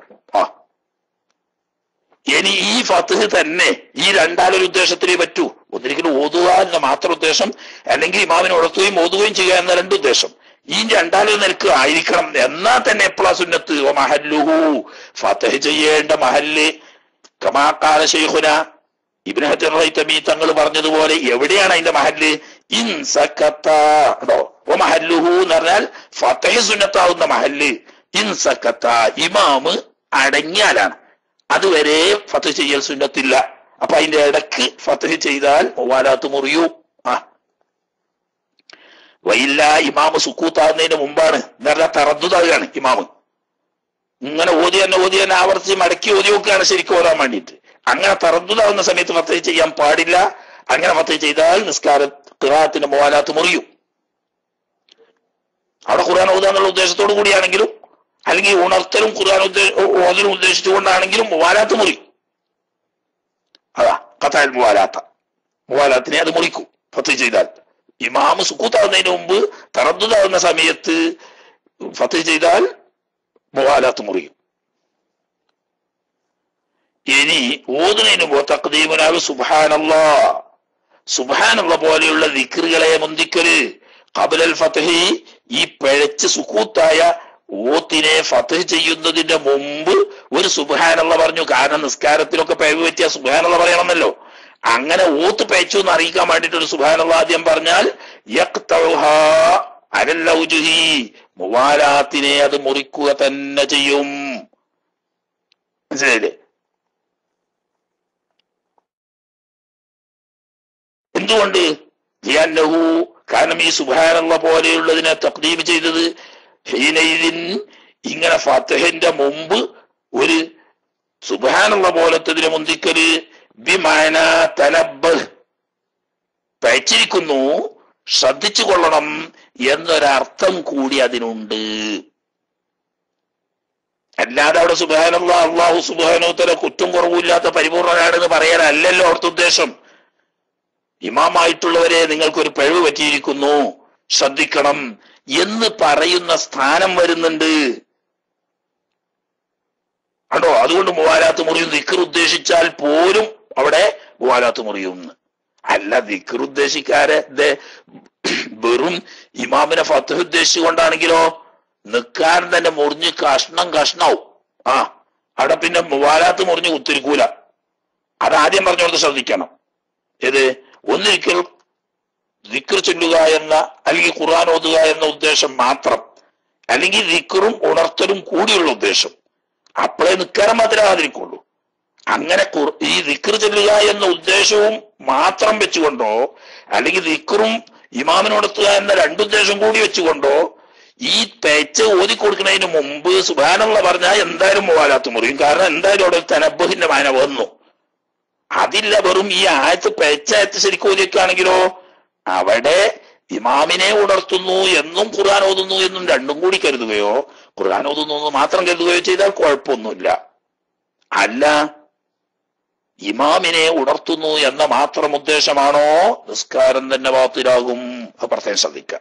Speaker 1: ഇനി ഈ ഫത്ഹ് തന്നെ ഈ രണ്ടാലൊരു ഉദ്ദേശത്തിലേ പറ്റൂ. ഒന്നിരിക്കലും ഓതുക എന്ന മാത്രം ഉദ്ദേശം, അല്ലെങ്കിൽ ഇമാമിനെ ഉണർത്തുകയും ഓതുകയും ചെയ്യുക എന്ന രണ്ടുദ്ദേശം. ഈ രണ്ടാലൊരു നിലക്ക് ആയിരിക്കണം. എന്നാൽ തന്നെ എപ്പോഴാ സുന്നത്ത്? മഹല്ലുഹു, ഫത്ഹ് ചെയ്യേണ്ട മഹല്ല് കമാ ഖാല ശൈഖുന ഇബ്നു ഹജർ ഹൈതമി തങ്ങൾ പറഞ്ഞതുപോലെ എവിടെയാണ് അതിന്റെ മഹല്ല്? ഇൻ സക്കത്ത. മഹല്ലുഹു എന്ന് പറഞ്ഞാൽ ഫത്ഹ് സുന്നത്താവുന്ന മഹല്ല് ഇൻ സക്കത്ത, ഇമാമ് അടങ്ങിയാലാണ്. അതുവരെ ഫത്ഹ് ചെയ്യൽ സുന്നത്തില്ല. അപ്പൊ അതിന്റെ ഇടക്ക് ഫത്ഹ് ചെയ്താൽ മുവാലാത്ത് മുറിയൂ. വയില്ല ഇമാമ് സുക്കൂത്താകുന്നതിന് മുമ്പാണ് എന്ന് പറഞ്ഞാൽ തറദ്ദുദാകുകയാണ് ഇമാമ്. ഇങ്ങനെ ഓതി തന്നെ ആവർത്തിച്ച് മടക്കി ഓതി നോക്കുകയാണ് ശരിക്കും ഓതാൻ വേണ്ടിയിട്ട്. അങ്ങനെ തറദ്ദുദാകുന്ന സമയത്ത് ഫത്ഹ് ചെയ്യാൻ പാടില്ല. അങ്ങനെ ഫത്ഹ് ചെയ്താൽ നിസ്കാര ഖിറാഅത്തിന്റെ മുവാലാത്ത് മുറിയും. അവിടെ ഖുർആൻ ഓതുക എന്നുള്ള ഉദ്ദേശത്തോടു കൂടിയാണെങ്കിലും അല്ലെങ്കിൽ ഉണർത്തലും ഖുർആൻ ഓതലും ഉദ്ദേശിച്ചുകൊണ്ടാണെങ്കിലും മുവാലാത്ത് മുറി. ഖത്താൽ മുവാലാത്തിനെ അത് മുറിക്കും ഫത്ഹ് ചെയ്താൽ. ഇമാമ് സുക്കൂത്താവുന്നതിന് മുമ്പ് തറദ്ദുദാകുന്ന സമയത്ത് ഫത്ഹ് ചെയ്താൽ മുവാലാത്ത് മുറിയും. ഇനി ഓതുന്നതിന് മുമ്പ് തഖ്ദീമുനാവ് സുബ്ഹാനല്ലാഹ്, സുബ്ഹാനല്ലാഹ് പോലെയുള്ള ദിക്റുകളെ മുന്തിക്കല്. ഖബ്ലൽ ഫത്ഹി, ഈ പിഴച്ച് സുക്കൂത്തായ ഓത്തിനെ ഫത്ഹ് ചെയ്യുന്നതിന്റെ മുമ്പ് ഒരു സുബ്ഹാനല്ലാഹ് പറഞ്ഞു. കാരണം നിസ്കാരത്തിലൊക്കെ പിഴവ് പറ്റിയ സുബ്ഹാനല്ലാഹ് പറയണമെന്നല്ലോ. അങ്ങനെ ഓത്ത് പേച്ചു എന്ന് അറിയിക്കാൻ വേണ്ടിട്ട് ഒരു സുബ്ഹാനല്ലാഹ് ആദ്യം പറഞ്ഞാൽ യഖ്തഉഹാ അലൽ ഔജുഹി, മുവാലാത്തിനെ അത് മുറിക്കുക തന്നെ ചെയ്യും. മനസ്സിലായില്ലേ? എന്തുകൊണ്ട്? കാരണം ഈ സുബ്ഹാനല്ലാഹ് പോലെയുള്ളതിനെ തഖ്ദീം ചെയ്തത് ഹീനയിദിൻ ഇങ്ങനെ ഫത്ഹിന്റെ മുമ്പ് ഒരു സുബ്ഹാനല്ലാഹ് പോലത്തതിനെ മുന്തിക്കല് ബിമഅന തനബ്ബഹ് പയച്ചിരിക്കുന്നു, ശ്രദ്ധിച്ചു കൊള്ളണം എന്നൊരർത്ഥം കൂടി അതിനുണ്ട്. അല്ലാതെ അവിടെ സുബ്ഹാനല്ലാഹ് അല്ലാഹു സുബ്ഹാനഹു വ തആല കുറ്റം കുറവില്ലാത്ത പരിപൂർണനാണെന്ന് പറയാനല്ലല്ലോ അവിടുത്തെ ഉദ്ദേശം. ഇമാമായിട്ടുള്ളവരെ നിങ്ങൾക്കൊരു പിഴവ് പറ്റിയിരിക്കുന്നു, ശ്രദ്ധിക്കണം എന്ന് പറയുന്ന സ്ഥാനം വരുന്നുണ്ട്. ആണോ? അതുകൊണ്ട് മുവാലാത്ത് മുറിയും. ദിക്ർ ഉദ്ദേശിച്ചാൽ പോലും അവിടെ മുവാലാത്ത് മുറിയും. അല്ല, ദിക്ർ ഉദ്ദേശിക്കാരെ വെറും ഇമാമിനെ ഫത്ഹ് ഉദ്ദേശിച്ചുകൊണ്ടാണെങ്കിലോ നിക്കാൻ തന്നെ മുറിഞ്ഞ് കഷ്ണാവും. അവിടെ പിന്നെ മുവാലാത്ത് മുറിഞ്ഞ് കുത്തിരിക്കൂല. അതാദ്യം പറഞ്ഞോളത്ത് ശ്രദ്ധിക്കണം. ഏത്? ഒന്നിരിക്കൽ ദിക്ർ ചൊല്ലുക എന്ന അല്ലെങ്കിൽ ഖുർആൻ ഓതുക എന്ന ഉദ്ദേശം മാത്രം, അല്ലെങ്കിൽ ദിക്റും ഉണർത്തലും കൂടിയുള്ള ഉദ്ദേശം, അപ്പോഴേ നിക്കാരം മാത്രമാതിരിക്കുള്ളൂ. അങ്ങനെ ഈ ദിക്ർ ചൊല്ലുക എന്ന ഉദ്ദേശവും മാത്രം വെച്ചുകൊണ്ടോ അല്ലെങ്കിൽ ദിക്റും ഇമാമിനുണർത്തുക എന്ന രണ്ടുദ്ദേശം കൂടി വെച്ചുകൊണ്ടോ ഈ പേച്ച് ഓതി കൊടുക്കുന്നതിന് മുമ്പ് സുബ്ഹാനല്ലാഹ് പറഞ്ഞാൽ എന്തായാലും മുവാലാത്ത് മുറിയും. കാരണം എന്തായാലും അവിടെ തനബ്ബുഹിന്റെ മാന വന്നു. അതില്ല, വെറും ഈ ആയത്ത് പേച്ചായത്ത് ശരിക്കും ഓതിയൊക്കെയാണെങ്കിലോ അവിടെ ഇമാമിനെ ഉണർത്തുന്നു എന്നും ഖുർആൻ ഓതുന്നു എന്നും രണ്ടും കൂടി കരുതുകയോ ഖുർആൻ ഓതുന്നു എന്ന് മാത്രം കരുതുകയോ ചെയ്താൽ കുഴപ്പമൊന്നുമില്ല. അല്ല, ഇമാമിനെ ഉണർത്തുന്നു എന്ന മാത്രം ഉദ്ദേശമാണോ നിസ്കാരം തന്നെ ബാത്തിലാകും. അത് പ്രത്യേകം ശ്രദ്ധിക്കാം.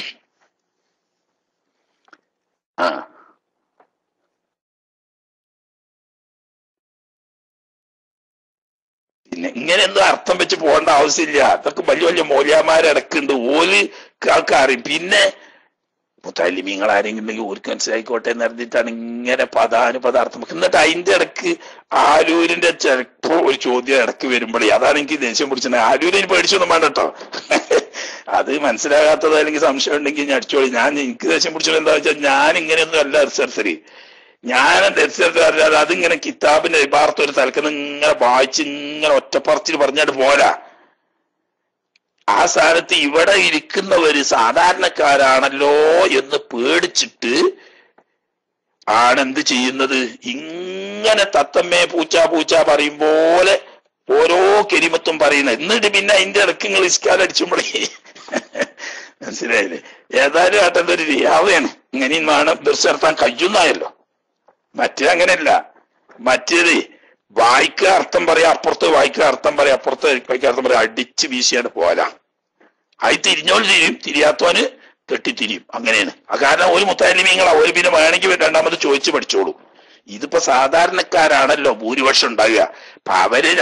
Speaker 1: പിന്നെ ഇങ്ങനെ എന്തോ അർത്ഥം വെച്ച് പോകേണ്ട ആവശ്യമില്ല. അതൊക്കെ വലിയ വലിയ മൗലവിമാരടക്കുണ്ട്, ഓല് ആൾക്കറിയും. പിന്നെ മുത്തല്ലിമീങ്ങൾ ആരെങ്കിലും ഉണ്ടെങ്കിൽ ഓർക്ക് മനസ്സിലായിക്കോട്ടെ എന്ന് അറിഞ്ഞിട്ടാണ് ഇങ്ങനെ പദാനുപദാർത്ഥം. എന്നിട്ട് അതിന്റെ ഇടക്ക് ആലൂരിന്റെ ചിലപ്പോ ഒരു ചോദ്യം ഇടക്ക് വരുമ്പോഴേ അതാണ് എനിക്ക് ദേഷ്യം പിടിച്ചത്. ആലൂരിന് പേടിച്ചൊന്നും വേണ്ട കേട്ടോ. അത് മനസ്സിലാകാത്തത് അല്ലെങ്കിൽ സംശയം ഉണ്ടെങ്കിൽ ഞാൻ അടിച്ചോളി. എനിക്ക് ദേഷ്യം പിടിച്ചത് എന്താ വെച്ചാൽ ഞാൻ ഇങ്ങനെയൊന്നും അല്ല റിസർച്ചറി. ഞാൻ റിസർച്ച് അറിയാതെ അതിങ്ങനെ കിതാബിന്റെ ഇബാറത്ത് ഒരു തലക്കുന്ന ഇങ്ങനെ വായിച്ച് ഇങ്ങനെ ഒറ്റപ്പറച്ചിൽ പറഞ്ഞായിട്ട് പോരാ. ആ സ്ഥാനത്ത് ഇവിടെ ഇരിക്കുന്നവര് സാധാരണക്കാരാണല്ലോ എന്ന് പേടിച്ചിട്ട് ആണെന്ത് ചെയ്യുന്നത്, ഇങ്ങനെ തത്തമ്മേ പൂച്ച പറയും പോലെ ഓരോ കെരിമത്തും പറയുന്നത്. എന്നിട്ട് പിന്നെ അതിന്റെ ഇടയ്ക്ക് നിങ്ങൾ ഇസ്കാലടിച്ചുമ്പോഴേ മനസ്സിലായില്ലേ? ഏതായാലും ആട്ടെ ഒരു റിയാവയാണ്. ഇങ്ങനെയും വേണം ദർശനത്താൻ കഴിയുന്നായല്ലോ. മറ്റേ അങ്ങനെയല്ല. മറ്റേത് വായിക്കുക അർത്ഥം പറയാം, അപ്പുറത്ത് വായിക്കുക അർത്ഥം പറയാം, അപ്പുറത്ത് വായിക്കുക അർത്ഥം പറയാം, അടിച്ച് വീശിയാണ്ട് പോരാ. അത് തിരിഞ്ഞോല് തിരിയും, തിരിയാത്തവന് തെറ്റിത്തിരിയും. അങ്ങനെയാണ്. കാരണം ഒരു മുത്തല്ലിമീങ്ങളാ, ഒരു പിന്നെ വേണമെങ്കിൽ രണ്ടാമത് ചോദിച്ചു പഠിച്ചോളൂ. ഇതിപ്പോ സാധാരണക്കാരാണല്ലോ ഭൂരിപക്ഷം ഉണ്ടാകുക. അപ്പൊ അവരെ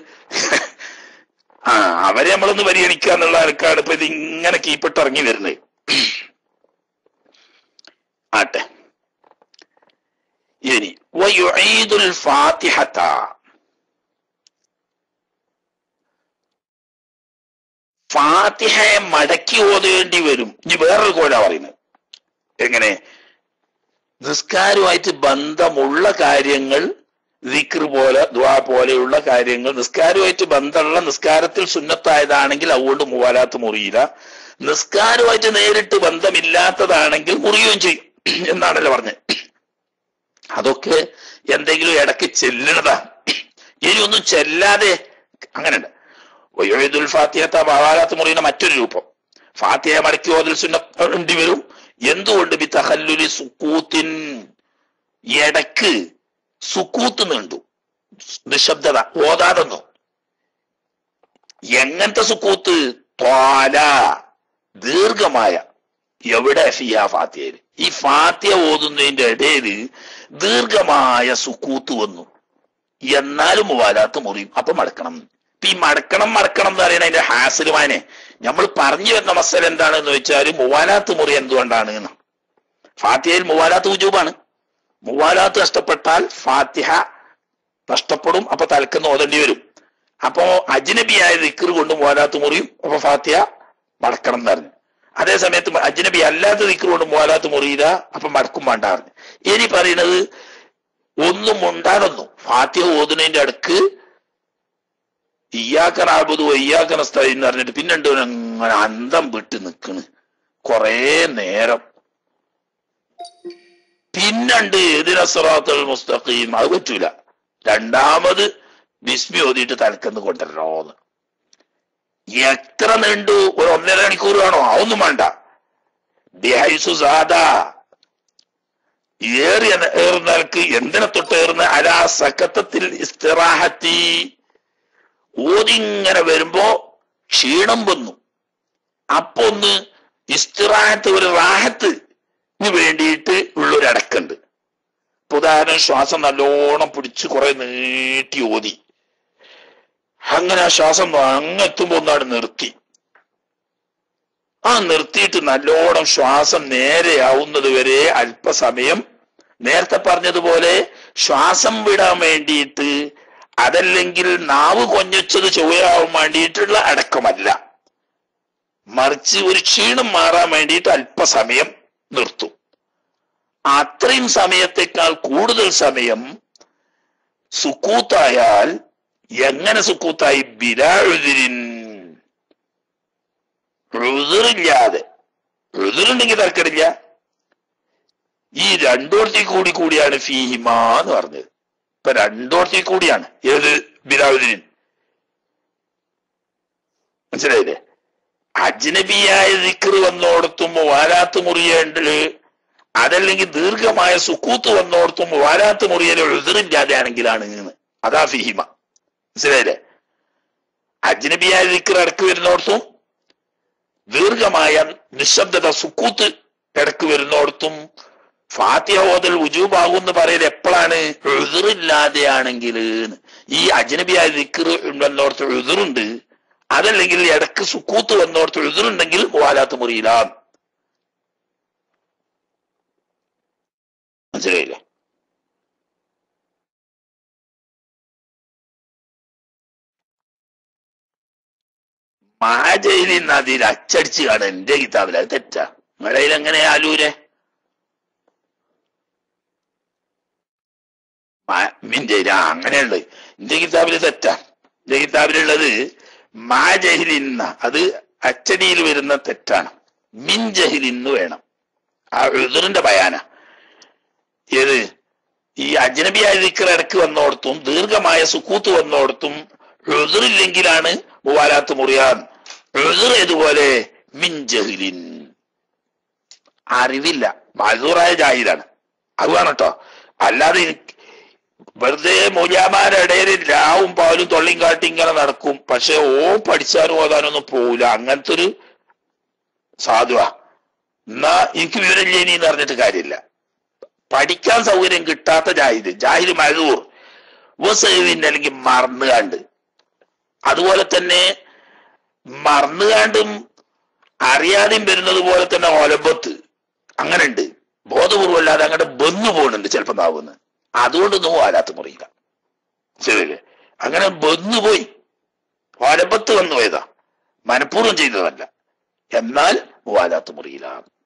Speaker 1: നമ്മളൊന്ന് പരിഗണിക്കുക എന്നുള്ള ആൾക്കാണ് ഇപ്പൊ ഇത് ഇങ്ങനെ കീപ്പിട്ട് ഇറങ്ങി വരുന്നത്. ആട്ടെ, ഇനി വയുഈദുൽ ഫാത്തിഹത, ഫാത്തിഹയെ മടക്കി ഓതേണ്ടി വരും. ഇനി വേറൊരു കോല പറയുന്നത് എങ്ങനെ? നിസ്കാരവുമായിട്ട് ബന്ധമുള്ള കാര്യങ്ങൾ, ദിക്ർ പോലെ ദുആ പോലെയുള്ള കാര്യങ്ങൾ നിസ്കാരവുമായിട്ട് ബന്ധമുള്ള, നിസ്കാരത്തിൽ സുന്നത്തായതാണെങ്കിൽ അതുകൊണ്ട് മുവാലാത്ത് മുറിയില്ല. നിസ്കാരവുമായിട്ട് നേരിട്ട് ബന്ധമില്ലാത്തതാണെങ്കിൽ മുറിയുകയും ചെയ്യും എന്നാണല്ലോ പറഞ്ഞത്. അതൊക്കെ എന്തെങ്കിലും ഇടയ്ക്ക് ചെല്ലണതാ. ഇനി ഒന്നും ചെല്ലാതെ അങ്ങനെയുണ്ട്. വയുഈദുൽ ഫാത്തിഹത, മുവാലാത്ത് മുറിയുന്ന മറ്റൊരു രൂപം. ഫാത്തിഹ മടക്കി ഓതൽ സുന്നത്ത് വരും. എന്തുകൊണ്ട്? ബി തഖല്ലുലി സുക്കൂത്തിൻ, ഇടക്ക് സുക്കൂത്ത് നീണ്ടു, നിശബ്ദത, ഓതാതെന്നു. എങ്ങനത്തെ സുക്കൂത്ത്? ത്വാല, ദീർഘമായ. എവിടെ? ഫിയാ ഫാത്തിഹയിൽ. ഈ ഫാത്തിഹ ഓതുന്നതിന്റെ ഇടയിൽ ദീർഘമായ സുക്കൂത്ത് വന്നു, എന്നാലും മുവാലാത്ത് മുറിയും. അപ്പൊ മടക്കണം. ഈ മടക്കണം എന്ന് പറയുന്നത് അതിന്റെ ഹാസിലുമാനെ നമ്മൾ പറഞ്ഞു വരുന്ന മസല എന്താണെന്ന് വെച്ചാൽ മുവാലാത്ത് മുറി എന്തുകൊണ്ടാണ്? ഫാത്തിഹയിൽ മുവാലാത്ത് വുജൂബാണ്. മുവാലാത്ത് നഷ്ടപ്പെട്ടാൽ ഫാത്തിഹ നഷ്ടപ്പെടും. അപ്പൊ തലക്കെന്ന് ഓതേണ്ടി വരും. അപ്പോ അജ്നബിയായ ദിക്ർ കൊണ്ട് മുവാലാത്ത് മുറിയും. അപ്പൊ ഫാത്തിഹ മടക്കണം എന്ന് പറഞ്ഞു. അതേ സമയത്ത് അജ്നബി അല്ലാത്ത ദിക്ർ കൊണ്ട് മുവാലാത്ത് മുറിയില്ല, അപ്പൊ മടക്കും വേണ്ട പറഞ്ഞു. ഇനി പറയുന്നത് ഒന്നും ഉണ്ടാകുന്നു. ഫാത്തിഹ ഓതുന്നതിന്റെ അടുക്ക് ഇയ്യാക നഅ്ബുദു വ ഇയ്യാക നസ്തഈൻ എന്ന് പറഞ്ഞിട്ട് പിന്നെ അങ്ങനെ അന്തം വിട്ട് നിക്കണ് കൊറേ നേരം. പിന്നണ്ട് ഇതിന സിറാത്തുൽ മുസ്തഖീം, അത് പറ്റൂല. രണ്ടാമത് ബിസ്മി ഓതിയിട്ട് തലക്കെന്ന് കൊണ്ടുവരണോന്ന്. എത്ര നീണ്ടു? ഒരു 1.5 മണിക്കൂർ വേണോ? അതൊന്നും വേണ്ട. ബിഹൈസു സാദ, ഏറുന്നൽക്ക് എന്തിനെ തൊട്ട് ഏറുന്ന അലാ സക്കത്തത്തിൽ ഇസ്തിറാഹത്തി, ഓതിങ്ങനെ വരുമ്പോ ക്ഷീണം വന്നു, അപ്പൊ ഒന്ന് ഇസ്തിറാഹത്ത്, ഒരു റാഹത്തിന് വേണ്ടിയിട്ട് ഉള്ളൊരു അടക്കുണ്ട്. ഉദാഹരണം, ശ്വാസം നല്ലോണം പിടിച്ച് കുറെ നീട്ടി ഓതി, അങ്ങനെ ആ ശ്വാസം അങ്ങെത്തുമ്പോ ഒന്നാണ് നിർത്തി. ആ നിർത്തിയിട്ട് നല്ലോണം ശ്വാസം നേരെയാവുന്നത് വരെ അല്പസമയം, നേരത്തെ പറഞ്ഞതുപോലെ ശ്വാസം വിടാൻ വേണ്ടിയിട്ട്, അതല്ലെങ്കിൽ നാവ് കൊഞ്ഞച്ചത് ചൊവ്വയാവാൻ വേണ്ടിയിട്ടുള്ള അടക്കമല്ല, മറിച്ച് ഒരു ക്ഷീണം മാറാൻ വേണ്ടിയിട്ട് അല്പസമയം നിർത്തും. അത്രയും സമയത്തെക്കാൾ കൂടുതൽ സമയം സുക്കൂത്തായാൽ, എങ്ങനെ സുക്കൂത്തായി? ബിലാ ഉദ്രിൻ, ഉദ്റില്ലാതെ. ഉദ്റുണ്ടെങ്കിൽ തർക്കമില്ല. ഈ രണ്ടോടത്തിൽ കൂടിയാണ് ഫീഹിമ എന്ന് പറഞ്ഞത്. ഇപ്പൊ രണ്ടോടത്തിൽ കൂടിയാണ്. ഏത്? ബിലാ ഉദ്രിൻ. മനസ്സിലായില്ലേ? അജ്നബിയായ ദിക്ർ വന്നോടത്തും വാലാത്ത് മുറിയേണ്ടത്, അതല്ലെങ്കിൽ ദീർഘമായ സുക്കൂത്ത് വന്നോടത്തും വാലാത്ത് മുറിയല് ഉദ്റില്ലാതെ ആണെങ്കിലാണ് അതാ ഫീഹിമ. മനസ്സിലായില്ലേ? അജ്നബിയായ ദിക്ർ ഇടക്ക് വരുന്നോടത്തും, ദീർഘമായ നിശബ്ദത സുക്കൂത്ത് ഇടക്ക് വരുന്നോടത്തും ഫാത്തിഹ ഓതൽ വുജൂബാകുമെന്ന് പറയൽ എപ്പോഴാണ്? ഉദ്റില്ലാതെയാണെങ്കിൽ. ഈ അജ്നബിയായ ദിക്ർ വന്നോടത്ത് ഉദ്റുണ്ട്, അതല്ലെങ്കിൽ ഇടക്ക് സുക്കൂത്ത് വന്നോടത്ത് ഉദ്റുണ്ടെങ്കിൽ വാലാത്ത് മുറിയില്ല. മനസ്സിലായില്ലേ? മാജയിൽ അതിൽ അച്ചടിച്ച് കാണാൻ എന്റെ കിതാബിൽ, അത് തെറ്റാ. നിങ്ങളതിൽ എങ്ങനെ ആലൂരെ? മിൻജയില അങ്ങനെയുള്ളത് എന്റെ കിതാബില് തെറ്റാ. എന്റെ കിതാബിലുള്ളത് മാജഹിലിന്ന, അത് അച്ചടിയിൽ വരുന്ന തെറ്റാണ്. മിൻജഹിലിന്ന് വേണം. ആ ഉദ്റിന്റെ ബയാന. ഏത്? ഈ അജ്നബിയായ ദിക്ർ ഇടക്ക് വന്നോടത്തും ദീർഘമായ സുക്കൂത്ത് വന്നോടത്തും ഉദ്റില്ലെങ്കിലാണ് മുവാലാത്ത് മുറിയാൻ. ഉദ്ർ ഏതുപോലെ? മിൻജഹിലിൻ, അറിവില്ല, മഅ്സൂറായ ജാഹിലാണ്. അത് വേണം കേട്ടോ. അല്ലാതെ വെറുതെ മൂല്യാമാരുടെ ഇടയിൽ രാവും പാലും തൊള്ളിയും കാട്ടി ഇങ്ങനെ നടക്കും, പക്ഷെ പഠിച്ചാനും ഓതാനൊന്നും പോവില്ല. അങ്ങനത്തെ ഒരു സാധുവാ. എന്നാ എനിക്ക് വിവരമില്ലേനി എന്ന് പറഞ്ഞിട്ട് കാര്യമില്ല. പഠിക്കാൻ സൗകര്യം കിട്ടാത്ത ജാഹില് മഅ്സൂർ, വസഹവിന്റെ അല്ലെങ്കിൽ മറന്നുകാണ്ട്. അതുപോലെ തന്നെ മറന്നുകാണ്ടും അറിയാതെയും വരുന്നത് പോലെ തന്നെ ഒലബത്ത്, അങ്ങനെ ഉണ്ട്. ബോധപൂർവ്വമല്ലാതെ അങ്ങോട്ട് ബന്നു പോകുന്നുണ്ട് ചിലപ്പോ നാവുന്ന്. അതുകൊണ്ടൊന്നും വാലാത്ത് മുറിയില്ല. ശരിയല്ലേ? അങ്ങനെ ബന്നുപോയി, ഒലബത്ത് വന്നു പോയതാ, മനഃപൂർവ്വം ചെയ്തതല്ല. എന്നാൽ വാലാത്ത് മുറിയില്ല.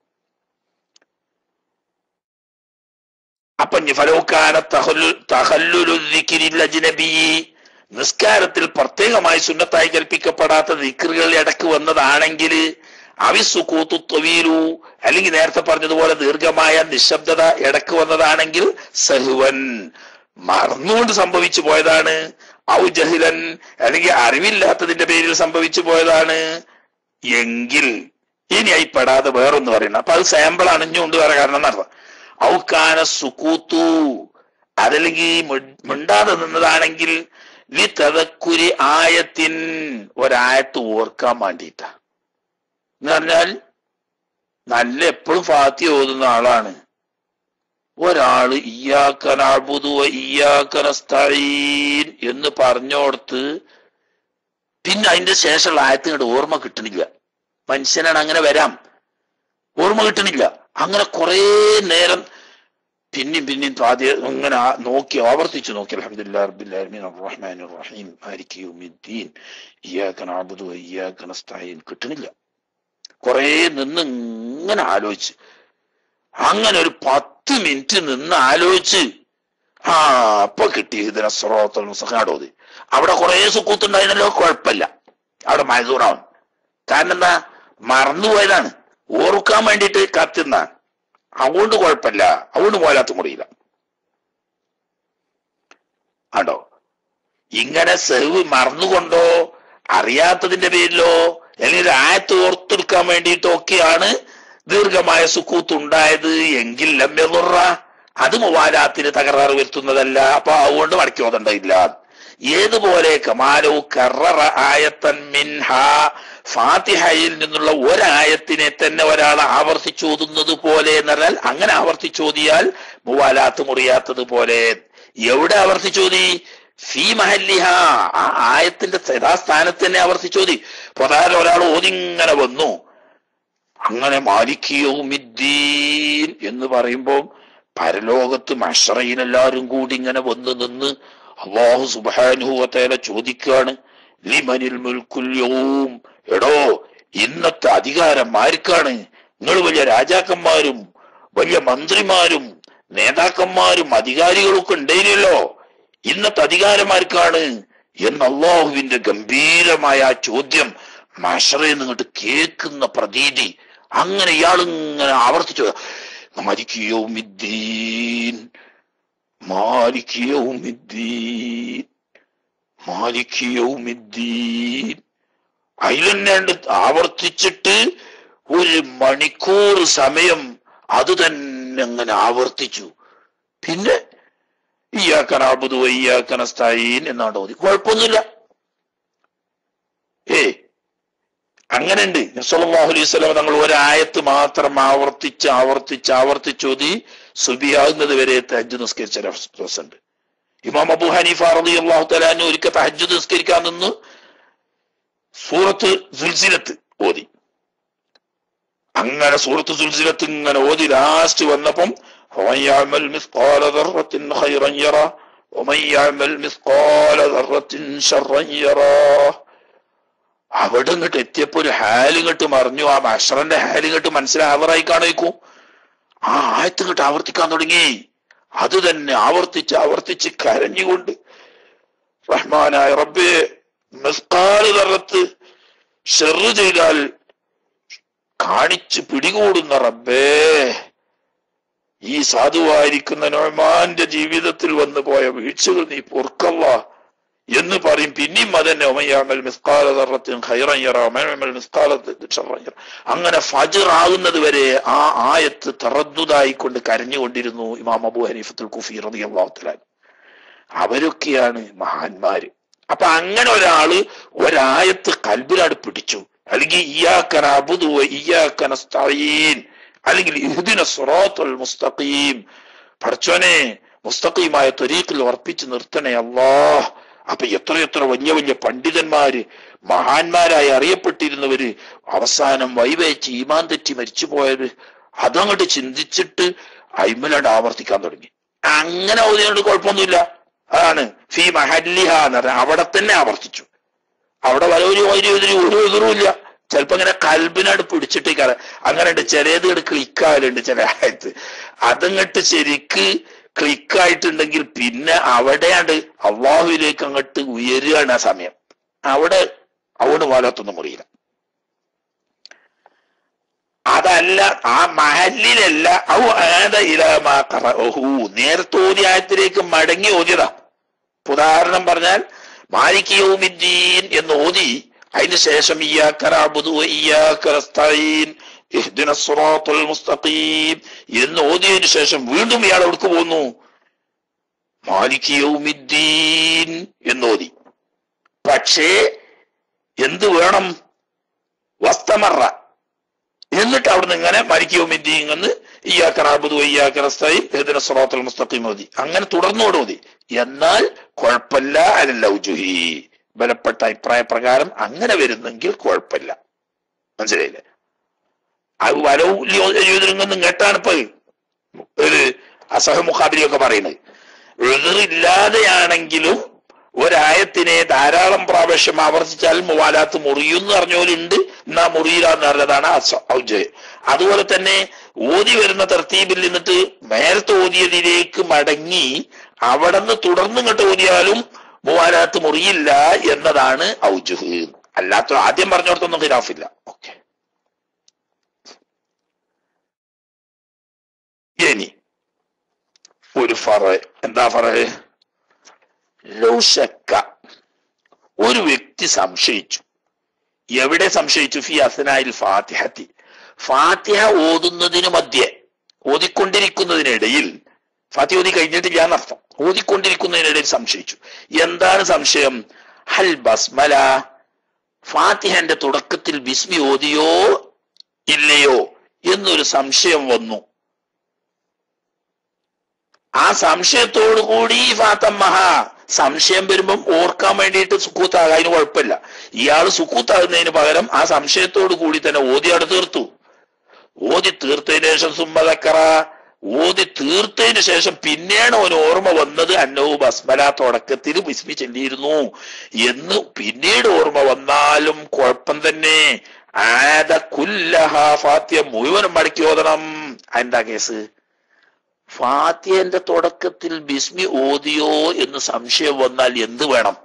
Speaker 1: അപ്പൊ ഫലൗകാന തഖല്ലുലു ദിക്രിൽ അജ്നബി, നിസ്കാരത്തിൽ പ്രത്യേകമായി സുന്നത്തായി കൽപ്പിക്കപ്പെടാത്ത ദിക്റുകൾ ഇടക്ക് വന്നതാണെങ്കിൽ, അവിസുക്കൂത്തു ത്വീലു, അല്ലെങ്കിൽ നേരത്തെ പറഞ്ഞതുപോലെ ദീർഘമായ നിശബ്ദത ഇടക്ക് വന്നതാണെങ്കിൽ, സഹ്വൻ, മറന്നുകൊണ്ട് സംഭവിച്ചു പോയതാണ്, ഔ ജഹിലൻ, അല്ലെങ്കിൽ അറിവില്ലാത്തതിന്റെ പേരിൽ സംഭവിച്ചു പോയതാണ് എങ്കിൽ, ഇനി ആയി പെടാതെ വേറൊന്ന് പറയണം. അപ്പൊ അത് സാമ്പിൾ അണിഞ്ഞുകൊണ്ട് വേറെ കാരണം നടത്താം. ഔക്കാന സുക്കൂത്തു, അതല്ലെങ്കിൽ മിണ്ടാതെ നിന്നതാണെങ്കിൽ, ലി തദക്കുരി ആയത്തിൻ, ഒരായത്ത് ഓർക്കാൻ വേണ്ടിയിട്ടാ. എന്ന് പറഞ്ഞാൽ നല്ല എപ്പോഴും ഫാത്തിഹ ഓതുന്ന ആളാണ് ഒരാള്, ഇയ്യാക നഅ്ബുദു വ ഇയ്യാക നസ്തഈൻ എന്ന് പറഞ്ഞോടത്ത് പിന്നെ അതിന്റെ ശേഷമുള്ള ആയത്തിനോട് ഓർമ്മ കിട്ടണില്ല. മനുഷ്യനാണ്, അങ്ങനെ വരാം, ഓർമ്മ കിട്ടണില്ല. അങ്ങനെ കുറെ നേരം പിന്നെയും ആദ്യം ഇങ്ങനെ നോക്കി ആവർത്തിച്ചു നോക്കി, അൽഹംദുലില്ലാഹി റബ്ബിൽ ആലമീൻ അർറഹ്മാനിർ റഹീം മാലികി യൗമിദ്ദീൻ ഇയ്യാക നഅ്ബുദു വ ഇയ്യാക നസ്തഈൻ, കിട്ടണില്ല. കുറെ നിന്ന് ഇങ്ങനെ ആലോചിച്ച്, അങ്ങനെ ഒരു 10 മിനിറ്റ് നിന്ന് ആലോചിച്ച് അപ്പൊ കിട്ടി ഇതിനെ സിറാത്തുൽ മുസ്തഖീം. അവിടെ കുറെ സുക്കൂത്തുണ്ടായിരുന്നല്ലോ, കുഴപ്പമില്ല, അവിടെ മഅ്സൂറാവും. കാരണം എന്താ, മറന്നുപോയതാണ്, ഓർക്കാൻ വേണ്ടിയിട്ട് കാത്തിരുന്ന. അതുകൊണ്ട് കുഴപ്പമില്ല, അതുകൊണ്ട് മുവാലാത്ത് മുറിയില്ല. ആണോ? ഇങ്ങനെ സെഹ്വ് മറന്നുകൊണ്ടോ അറിയാത്തതിന്റെ പേരിലോ അല്ലെങ്കിൽ ആയത്ത് ഓർത്തെടുക്കാൻ വേണ്ടിയിട്ടോ ഒക്കെയാണ് ദീർഘമായ സുക്കൂത്ത് ഉണ്ടായത് എങ്കിൽ ലംബുറ, അത് മുവാലാത്തിന് തകരാറ് വരുത്തുന്നതല്ല. അപ്പൊ അതുകൊണ്ട് മടക്കി ഓതണ്ടയില്ല. ഏതുപോലെ കമാലോ കററ ആയത്തൻ മിൻഹ, ഫാത്തിഹയിൽ നിന്നുള്ള ഒരായത്തിനെ തന്നെ ഒരാൾ ആവർത്തിച്ചോതുന്നത് പോലെ എന്ന് പറഞ്ഞാൽ, അങ്ങനെ ആവർത്തിച്ചോതിയാൽ മുവാലാത്ത് മുറിയാത്തത് പോലെ. എവിടെ ആവർത്തിച്ചോതി? ഫീ മഹല്ലിഹ, ആ ആയത്തിന്റെ യഥാസ്ഥാനത്ത് തന്നെ ആവർത്തിച്ചോതി. പ്രധാനം ഒരാൾ ഓതിങ്ങനെ വന്നു, അങ്ങനെ മാലിക് യൗമിദ്ദീൻ എന്ന് പറയുമ്പോൾ പരലോകത്ത് മഹ്ശറയിൽ എല്ലാവരും കൂടി ഇങ്ങനെ വന്ന് നിന്ന് അല്ലാഹു സുബ്ഹാനഹു വ തആല ചോദിക്കുകയാണ്, ലിമനിൽ മുൽക്കുൽ യൗം, എടോ ഇന്നത്തെ അധികാരം ആർക്കാണ്? നിങ്ങൾ വലിയ രാജാക്കന്മാരും വലിയ മന്ത്രിമാരും നേതാക്കന്മാരും അധികാരികളൊക്കെ ഉണ്ടായിരുന്നല്ലോ, ഇന്നത്തെ അധികാരമാർക്കാണ് എന്ന് അള്ളാഹുവിന്റെ ഗംഭീരമായ ആ ചോദ്യം മഹ്ശറയിൽ നിന്നിട്ട് കേൾക്കുന്ന പ്രതീതി. അങ്ങനെ ഇയാളിങ്ങനെ ആവർത്തിച്ചു, മാലിക് യൗമിദ്ദീൻ, മാലിക് യൗമിദ്ദീൻ, മാലിക് യൗമിദ്ദീൻ. അതിലെന്നെ ആവർത്തിച്ചിട്ട് 1 മണിക്കൂർ സമയം അത് തന്നെ അങ്ങനെ ആവർത്തിച്ചു. പിന്നെ ഇയ്യാക നഅ്ബുദു വ ഇയ്യാക നസ്തഈൻ എന്നാണ് ഓതി. കുഴപ്പമൊന്നുമില്ല. അങ്ങനെ ഉണ്ട്. നബി സല്ലല്ലാഹു അലൈഹി വസല്ലം തങ്ങൾ ഒരായത്ത് മാത്രം ആവർത്തിച്ചോതി സുബിയാകുന്നത് വരെ തഹജ്ജുദ് നിസ്കരിച്ച ദിവസമുണ്ട്. ഇമാം അബൂ ഹനീഫ റളിയല്ലാഹു തആല അൻഹു ഒരിക്കൽ തഹജ്ജുദ് നിസ്കരിക്കാൻ നിന്ന് സൂറത്ത് സുൽസിലത്ത് ഓതി. അങ്ങനെ സൂറത്ത് സുൽസിലത്ത് ഇങ്ങനെ ഓതി ലാസ്റ്റ് വന്നപ്പം ومن يعمل مثقال ذرة خيرا يره ومن يعمل مثقال ذرة شرا يره. അവിടെ ഇങ്ങോട്ട് എത്തിയപ്പോ ഒരു ഹാല് ഇങ്ങോട്ട് മറിഞ്ഞു. ആ മഹ്ശറിന്റെ ഹാല് ഇങ്ങോട്ട് മനസ്സിലാവറായി കാണും. ആ ആയത്ത് ഇങ്ങോട്ട് ആവർത്തിക്കാൻ തുടങ്ങി. അത് തന്നെ ആവർത്തിച്ച് കരഞ്ഞുകൊണ്ട്, റഹ്മാനായ റബ്ബേ, മിസ്ഖാൽ ദർറത്ത് ഷർറ് ചെയ്താൽ കാണിച്ച് പിടികൂടുന്ന റബ്ബേ, ഈ സാധുവായിരിക്കുന്ന നൊഅ്മാന്റെ ജീവിതത്തിൽ വന്നു പോയ വീഴ്ചകൾ നീ പൊറുക്കല്ലാ എന്ന് പറയും. പിന്നെയും അതന്നെ ഉമയ്യാമൽ മിസ്ഖാല ദർറത്തിൻ ഖൈറൻ യറ ഉമയ്യാമൽ മിസ്ഖാല ശർറൻ യറ. അങ്ങനെ ഫജ്ർ ആകുന്നത് വരെ ആ ആയത്ത് തറദ്ദുദായിക്കൊണ്ട് കരഞ്ഞുകൊണ്ടിരുന്നു ഇമാം അബൂ ഹനീഫത്തുൽ കുഫി റളിയല്ലാഹു തആല. അവരൊക്കെയാണ് മഹാന്മാര്. അപ്പൊ അങ്ങനെ ഒരാള് ഒരായത്ത് കൽബിലാണ് പിടിച്ചു, അല്ലെങ്കിൽ ഇയ്യാക നഅ്ബുദു വ ഇയ്യാക നസ്തഈൻ, അല്ലെങ്കിൽ ഇഹ്ദിന സിറാത്തൽ മുസ്തഖീം, പടച്ചോനെ മുസ്തഖീമായ ത്വരീഖിൽ ഉറപ്പിച്ചു നിർത്തണേ അല്ലാഹ്. അപ്പൊ എത്രയെത്ര വലിയ വലിയ പണ്ഡിതന്മാര് മഹാന്മാരായി അറിയപ്പെട്ടിരുന്നവര് അവസാനം വൈവേച്ച് ഈമാൻ തെറ്റി മരിച്ചു പോയത് അതങ്ങോട്ട് ചിന്തിച്ചിട്ട് അയ്മലാണ്ട് ആവർത്തിക്കാൻ തുടങ്ങി. അങ്ങനെ ഓതിയോണ്ട് കുഴപ്പമൊന്നുമില്ല. അതാണ് ഫീ മഹല്ലിഹ എന്ന് പറഞ്ഞാൽ അവിടെ തന്നെ ആവർത്തിച്ചു. അവിടെ ഒരു എതിരുമില്ല. ചിലപ്പോ ഇങ്ങനെ കൽബിനാട് പിടിച്ചിട്ടേക്കാറ്. അങ്ങനെ ഉണ്ട്. ചിലത് ക്ലിക്കായാലുണ്ട് ചില ആയത്ത്. അതങ്ങട്ട് ശരിക്ക് ക്ലിക്കായിട്ടുണ്ടെങ്കിൽ പിന്നെ അവിടെയാണ്ട് അള്ളാഹുവിലേക്ക് അങ്ങോട്ട് ഉയരുകയാണ് ആ സമയം. അവിടെ വാലത്തൊന്നും മുറിയില്ല. അതല്ല, ആ മഹല്ലിലല്ല. നേരത്തെ ഓതിയ ആയത്തിലേക്ക് മടങ്ങി ഓതിയതാ. ഉദാഹരണം പറഞ്ഞാൽ മാലിക് യൗമിദ്ദീൻ എന്ന് ഓതി അതിന് ശേഷം ഇയ്യാക നഅ്ബുദു വ ഇയ്യാക നസ്തഈൻ ഇഹ്ദിന സിറാത്തൽ മുസ്തഖീം എന്ന് ഓതിയതിനു ശേഷം വീണ്ടും ഇയാൾ എവിടേക്ക് പോന്നു? മാലിക് യൗമിദ്ദീൻ എന്നോതി. പക്ഷേ എന്ത് വേണം? വസ്തമറ. എന്നിട്ട് അവിടുന്ന് ഇങ്ങനെ മാലിക് യൗമിദ്ദീൻ എന്ന് ഇയ്യാക നഅ്ബുദു വ ഇയ്യാക നസ്തഈൻ ഇഹ്ദിന സിറാത്തൽ മുസ്തഖീം ഓതി. അങ്ങനെ തുടർന്നോട് ഓതി. എന്നാൽ കുഴപ്പമില്ല. അലൽ ഔജുഹി, ബലപ്പെട്ട അഭിപ്രായ പ്രകാരം അങ്ങനെ വരുന്നെങ്കിൽ കുഴപ്പമില്ല. മനസ്സിലായില്ലേ? അത് വലവുന്നും കേട്ടാണ് ഇപ്പൊ ഒരു അസഹ മുഖാബിലിയൊക്കെ പറയുന്നത്. ഇല്ലാതെയാണെങ്കിലും ഒരായത്തിനെ ധാരാളം പ്രാവശ്യം ആവർത്തിച്ചാൽ മുവാലാത്ത് മുറിയുന്ന് പറഞ്ഞോലുണ്ട്. എന്നാ മുറിയില്ല എന്ന് പറഞ്ഞതാണ് ഔജഹ്. അതുപോലെ തന്നെ ഓതി വരുന്ന തർത്തീബിൽ നിന്നിട്ട് നേരത്തെ ഓതിയതിലേക്ക് മടങ്ങി അവിടെ നിന്ന് തുടർന്ന് ഇങ്ങോട്ട് ഓതിയാലും മുവാലാത്ത് മുറിയില്ല എന്നതാണ് ഔജഹ്. അല്ലാത്ത ആദ്യം പറഞ്ഞോടത്തൊന്നും ഖിലാഫില്ല. ഓക്കെ. ഇനി ഒരു ഫറ, എന്താ ഫറ? ലൗ ശക്ക, ഒരു വ്യക്തി സംശയിച്ചു. എവിടെ സംശയിച്ചു? ഫി അസ്നാഇൽ ഫാത്തിഹത്തി, ഫാത്തിഹ ഓതുന്നതിന് മധ്യേ, ഓതിക്കൊണ്ടിരിക്കുന്നതിനിടയിൽ, ഫാത്തിഹ ഓതി കഴിഞ്ഞിട്ടില്ല എന്നർത്ഥം, ഓതിക്കൊണ്ടിരിക്കുന്നതിനിടയിൽ സംശയിച്ചു. എന്താണ് സംശയം? ഹൽ ബസ്മല, ഫാത്തിഹന്റെ തുടക്കത്തിൽ ബിസ്മി ഓതിയോ ഇല്ലയോ എന്നൊരു സംശയം വന്നു. ആ സംശയത്തോടു കൂടി ഫാത്തമ്മഹ, സംശയം വരുമ്പം ഓർക്കാൻ വേണ്ടിയിട്ട് സുക്കൂത്താകാം, അതിന് കുഴപ്പമില്ല. ഇയാൾ സുക്കൂത്താകുന്നതിന് പകരം ആ സംശയത്തോടു കൂടി തന്നെ ഓതി അവിടെ തീർത്തു. ഓതി തീർത്തതിന് ശേഷം സുമ്മദക്കറ, ഓതി തീർത്തതിന് ശേഷം പിന്നെയാണ് അവന് ഓർമ്മ വന്നത് അന്നഹു ബസ്മല, തുടക്കത്തിൽ ബിസ്മി ചൊല്ലിയിരുന്നു എന്ന് പിന്നീട് ഓർമ്മ വന്നാലും കുഴപ്പം തന്നെ. ആദ കുല്ലഹ, ഫാത്തിഹ മുഴുവനും മടക്കി ഓതണം. എന്താ കേസ്? ഫാത്തിഹന്റെ തുടക്കത്തിൽ ബിസ്മി ഓതിയോ എന്ന് സംശയം വന്നാൽ എന്ത് വേണം?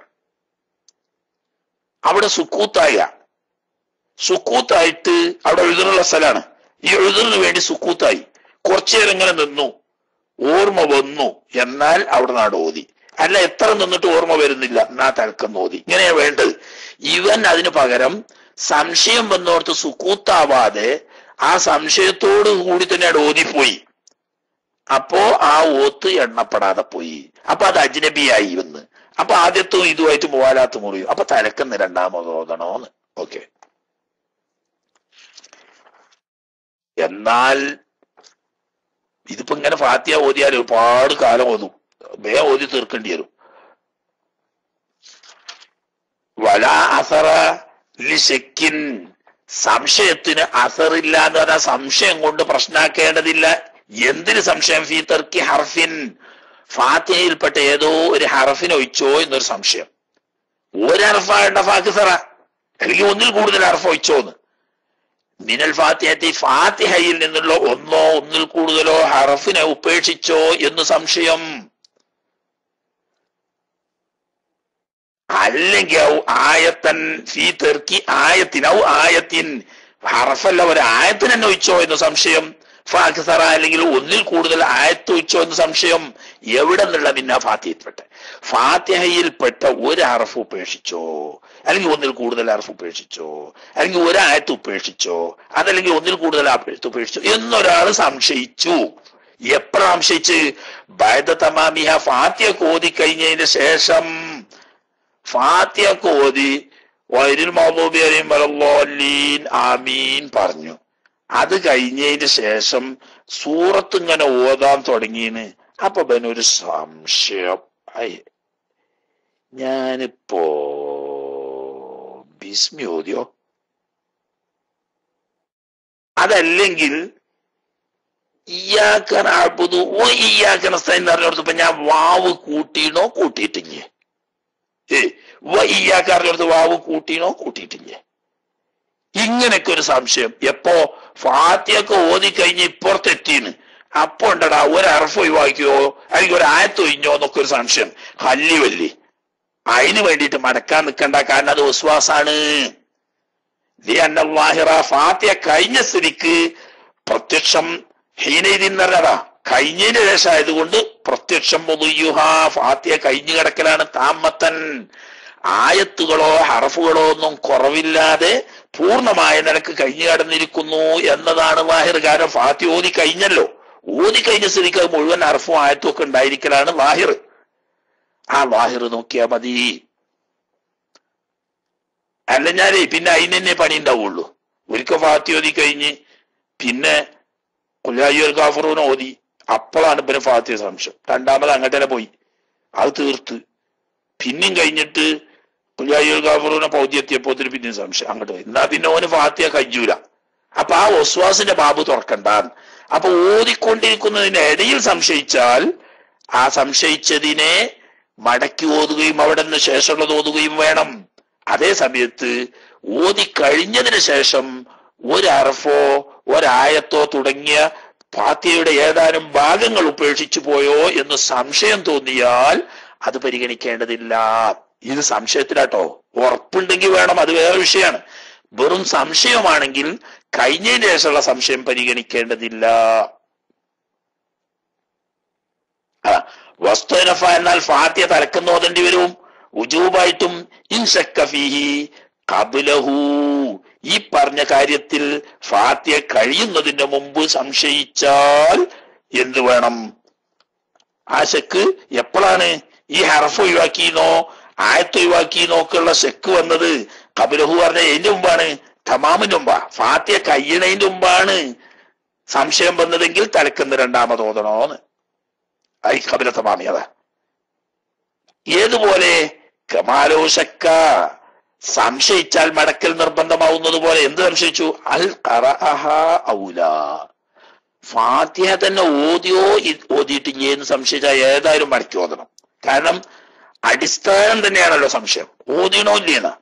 Speaker 1: അവിടെ സുക്കൂത്തായിട്ട് അവിടെ എഴുതുന്നുള്ള സ്ഥലമാണ്. ഈ എഴുതുന്നതിന് വേണ്ടി സുക്കൂത്തായി കുറച്ചു നേരം ഇങ്ങനെ നിന്നു, ഓർമ്മ വന്നു, എന്നാൽ അവിടെ നാട് ഓതി. അല്ല, എത്ര നിന്നിട്ട് ഓർമ്മ വരുന്നില്ല, എന്നാ തൽക്കം ഓതി. ഇങ്ങനെയാ വേണ്ടത്. ഇവൻ അതിന് പകരം സംശയം വന്നോർത്ത് സുക്കൂത്താവാതെ ആ സംശയത്തോടു കൂടി തന്നെ അവിടെ ഓതിപ്പോയി. അപ്പോ ആ ഓത്ത് എണ്ണപ്പെടാതെ പോയി. അപ്പൊ അത് അജ്നബിയായി വന്ന്. അപ്പൊ ആദ്യത്തും ഇതുമായിട്ട് മുവാലാത്ത് മുറിയും. അപ്പൊ തലക്കെന്ന് രണ്ടാമത് ഓതണോന്ന്. ഓക്കെ. എന്നാൽ ഇതിപ്പോ ഇങ്ങനെ ഫാത്തിഹ ഓതിയാൽ ഒരുപാട് കാലം ഓതും, വേഗം ഓതി തീർക്കേണ്ടി വരും. വലാ അസറ ലിശക്കിൻ, സംശയത്തിന് അസറില്ല എന്ന് പറഞ്ഞാൽ സംശയം കൊണ്ട് പ്രശ്നാക്കേണ്ടതില്ല. എന്തിന് സംശയം? ഫീ തർക്കി ഹർഫിൻ, ഫാത്തിഹയിൽപ്പെട്ട ഏതോ ഒരു ഹർഫിനെ ഒഴിച്ചോ എന്നൊരു സംശയം. ഒരു ഹർഫാണ്ട ഫാക്കിസറ, അല്ലെങ്കിൽ ഒന്നിൽ കൂടുതൽ ഹർഫ് ഒഴിച്ചോന്ന്. മിനൽ ഫാത്തിഹത്തി, ഫാത്തിഹയിൽ നിന്നുള്ള ഒന്നോ ഒന്നിൽ കൂടുതലോ ഹർഫിനെ ഉപേക്ഷിച്ചോ എന്ന് സംശയം. അല്ലെങ്കിൽ ആയത്തൻ ഫീ തർക്കി ആയത്തിൻ, ഔ ആയത്തിൻ, ഹർഫല്ല ഒരു ആയത്തിന് തന്നെ ഒഴിച്ചോ എന്ന് സംശയം. ഫാക്കിസറ, അല്ലെങ്കിൽ ഒന്നിൽ കൂടുതൽ ആയത്ത് ഒഴിച്ചോ എന്ന് സംശയം. എവിടെ നിന്നുള്ള? പിന്നെ ഫാത്തിഹയിൽപ്പെട്ട ഒരു ഹർഫ് ഉപേക്ഷിച്ചോ, അല്ലെങ്കിൽ ഒന്നിൽ കൂടുതൽ ഹർഫ് ഉപേക്ഷിച്ചോ, അല്ലെങ്കിൽ ഒരായത്ത് ഉപേക്ഷിച്ചോ, അതല്ലെങ്കിൽ ഒന്നിൽ കൂടുതൽ ആയത്ത് ഉപേക്ഷിച്ചോ എന്നൊരാൾ സംശയിച്ചു. എപ്പോഴാണ് സംശയിച്ച്? ബഅദ തമാമിഹ, ഫാത്തിഹ ഓതി കഴിഞ്ഞതിന് ശേഷം. ഫാത്തിഹ ഓതി വൈരിൽ മഗ്ദൂബി അലൈഹിം വലദ്ദാല്ലീൻ ആമീൻ പറഞ്ഞു. അത് കഴിഞ്ഞതിന് ശേഷം സൂറത്ത് ഇങ്ങനെ ഓതാൻ തുടങ്ങിയെന്ന്. അപ്പൊ ഒരു സംശയം, ഞാനിപ്പോ ബിസ്മി ഓതിയോ, അതല്ലെങ്കിൽ ഇയ്യാക നഅ്ബുദു വ ഇയ്യാക നസ്തഈൻ എന്ന് പറഞ്ഞിടത്ത് ഞാൻ വാവ് കൂട്ടിയിണോ കൂട്ടിയിട്ടില്ലേ? വ ഇയ്യാക പറഞ്ഞിടത്ത് വാവ് കൂട്ടിയിണോ കൂട്ടിയിട്ടില്ലേ? ഇങ്ങനെയൊക്കെ ഒരു സംശയം. എപ്പോ? ഫാത്തിഹയൊക്കെ ഓതി കഴിഞ്ഞ് ഇപ്പുറത്തെറ്റീന്ന്. അപ്പൊ ഉണ്ടടാ ഒരു ഹർഫ് ഒഴിവാക്കിയോ അല്ലെങ്കിൽ ഒരു ആയത്ത് ഒഴിഞ്ഞോ എന്നൊക്കെ ഒരു സംശയം. ഹല്ലി വല്ലി, അതിന് വേണ്ടിയിട്ട് മടക്കാൻ നിൽക്കണ്ട, കാരണം അത് വിശ്വാസാണ്. ഫാത്തിഹ കഴിഞ്ഞ സ്ഥിതിക്ക് പ്രത്യക്ഷം ഹീനയിദിൻ പറഞ്ഞതാ, കഴിഞ്ഞതിന് ശേഷം ആയതുകൊണ്ട് പ്രത്യക്ഷം ഫാത്തിഹ കഴിഞ്ഞു കിടക്കലാണ്. താമത്തൻ, ആയത്തുകളോ ഹർഫുകളോ ഒന്നും കുറവില്ലാതെ പൂർണ്ണമായ നിലക്ക് കഴിഞ്ഞു കടന്നിരിക്കുന്നു എന്നതാണ് വാഹിർ. കാരണം ഫാത്തിഹ ഓതി കഴിഞ്ഞല്ലോ, ഓതി കഴിഞ്ഞ സ്ഥിതിക്ക് മുഴുവൻ ഹർഫും ആയത്തും ഒക്കെ ഉണ്ടായിരിക്കലാണ് വാഹിർ. ആ വാഹിർ നോക്കിയാ മതി. അല്ല ഞാനേ പിന്നെ അതിന് തന്നെ പണി ഉണ്ടാവുള്ളൂ. ഒരിക്കൽ ഫാത്തിഹ ഓതി കഴിഞ്ഞ് പിന്നെ ഖുൽ യാ അയ്യുഹൽ കാഫിറൂന ഓതി, അപ്പോഴാണ് പിന്നെ ഫാത്തിഹ സംശയം. രണ്ടാമത് അങ്ങോട്ട് തന്നെ പോയി, അത് തീർത്ത് പിന്നെയും കഴിഞ്ഞിട്ട് ഖുൽ യാ അയ്യുഹൽ കാഫിറൂന പൗതി എത്തിയപ്പോ പിന്നെയും സംശയം, അങ്ങോട്ട് പോയി. എന്നാ പിന്നെ ഓന് ഫാത്തിഹ കഴിയൂല. അപ്പൊ ആ വസ്വാസിന്റെ ബാബ് തുറക്കണ്ട. അപ്പൊ ഓതിക്കൊണ്ടിരിക്കുന്നതിന്റെ ഇടയിൽ സംശയിച്ചാൽ ആ സംശയിച്ചതിനെ മടക്കി ഓതുകയും അവിടെ നിന്ന് ശേഷമുള്ളത് ഓതുകയും വേണം. അതേ സമയത്ത് ഓതി കഴിഞ്ഞതിന് ശേഷം ഒരു ഹർഫോ ഒരായത്തോ തുടങ്ങിയ ഫാത്തിഹയുടെ ഏതാനും ഭാഗങ്ങൾ ഉപേക്ഷിച്ചു പോയോ എന്ന് സംശയം തോന്നിയാൽ അത് പരിഗണിക്കേണ്ടതില്ല. ഇത് സംശയത്തിലാട്ടോ. ഉറപ്പുണ്ടെങ്കിൽ വേണം, അത് വേറെ വിഷയമാണ്. വെറും സംശയമാണെങ്കിൽ കഴിഞ്ഞതിന് ശേഷമുള്ള സംശയം പരിഗണിക്കേണ്ടതില്ല. വസ്തുനഫ എന്നാൽ ഫാത്തിഹ തലക്കെന്ന് ഓതേണ്ടി വരും ഉജൂബായിട്ടും. ഇൻ ശക്ക ഫീഹി ഖബ്ലഹു, ഈ പറഞ്ഞ കാര്യത്തിൽ ഫാത്തിഹ കഴിയുന്നതിന് മുമ്പ് സംശയിച്ചാൽ എന്ത് വേണം? ആ ശക്ക് എപ്പോഴാണ്? ഈ ഹർഫ് ഒഴിവാക്കിയെന്നോ ആയത്ത് ഒഴിവാക്കിയെന്നോക്കുള്ള ശക്ക് വന്നത് ഖബ്ലഹു പറഞ്ഞ ഇതിന്റെ മുമ്പാണ്, തമാമിന്റെ മുമ്പാ, ഫാത്തിഹ കഴിയണതിന്റെ മുമ്പാണ് സംശയം വന്നതെങ്കിൽ തലക്കെന്ന് രണ്ടാമത് ഓതണോന്ന്. ഐ ഖബ്ല തമാമി. അതാ ഏതുപോലെ കമാലോ ശക്ക, സംശയിച്ചാൽ മടക്കൽ നിർബന്ധമാവുന്നത് പോലെ. എന്ത് സംശയിച്ചു? അൽ ഖറഅഹ ഔല, ഫാത്തിഹ തന്നെ ഓതിയോ ഓതിയിട്ടില്ലേ എന്ന് സംശയിച്ചാൽ ഏതായാലും മടക്കി ഓതണം. കാരണം അടിസ്ഥാനം തന്നെയാണല്ലോ സംശയം, ഓതിയണോ ഇല്ലേന്ന്.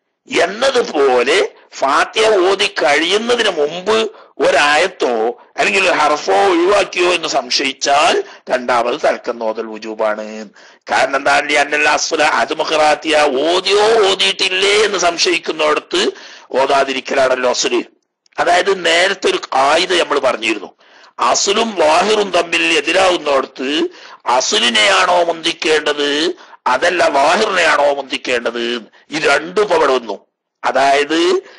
Speaker 1: എന്നതുപോലെ ഫാത്തിഹ ഓതി കഴിയുന്നതിന് മുമ്പ് ഒരായത്തോ അല്ലെങ്കിൽ ഒരു ഹർഫോ ഒഴിവാക്കിയോ എന്ന് സംശയിച്ചാൽ രണ്ടാമത് തലക്കെന്ന് ഓതൽ വുജൂബാണ്. കാരണം എന്താണ്? അന്നൽ അസ്ല അദ്മുഖറാത്തിയ, ഓതിയോ ഓതിയിട്ടില്ലേ എന്ന് സംശയിക്കുന്നിടത്ത് ഓതാതിരിക്കലാണല്ലോ അസ്ല്. അതായത് നേരത്തെ ഒരു ഖായിദ നമ്മൾ പറഞ്ഞിരുന്നു, അസ്ലും വാഹിറും തമ്മിൽ എതിരാവുന്നിടത്ത് അസ്ലിനെയാണോ മുന്തിക്കേണ്ടത് അതല്ല വാഹിറിനെയാണോ മുന്തിക്കേണ്ടത്? ഇത് രണ്ടും ഇവിടെ വന്നു. അതായത്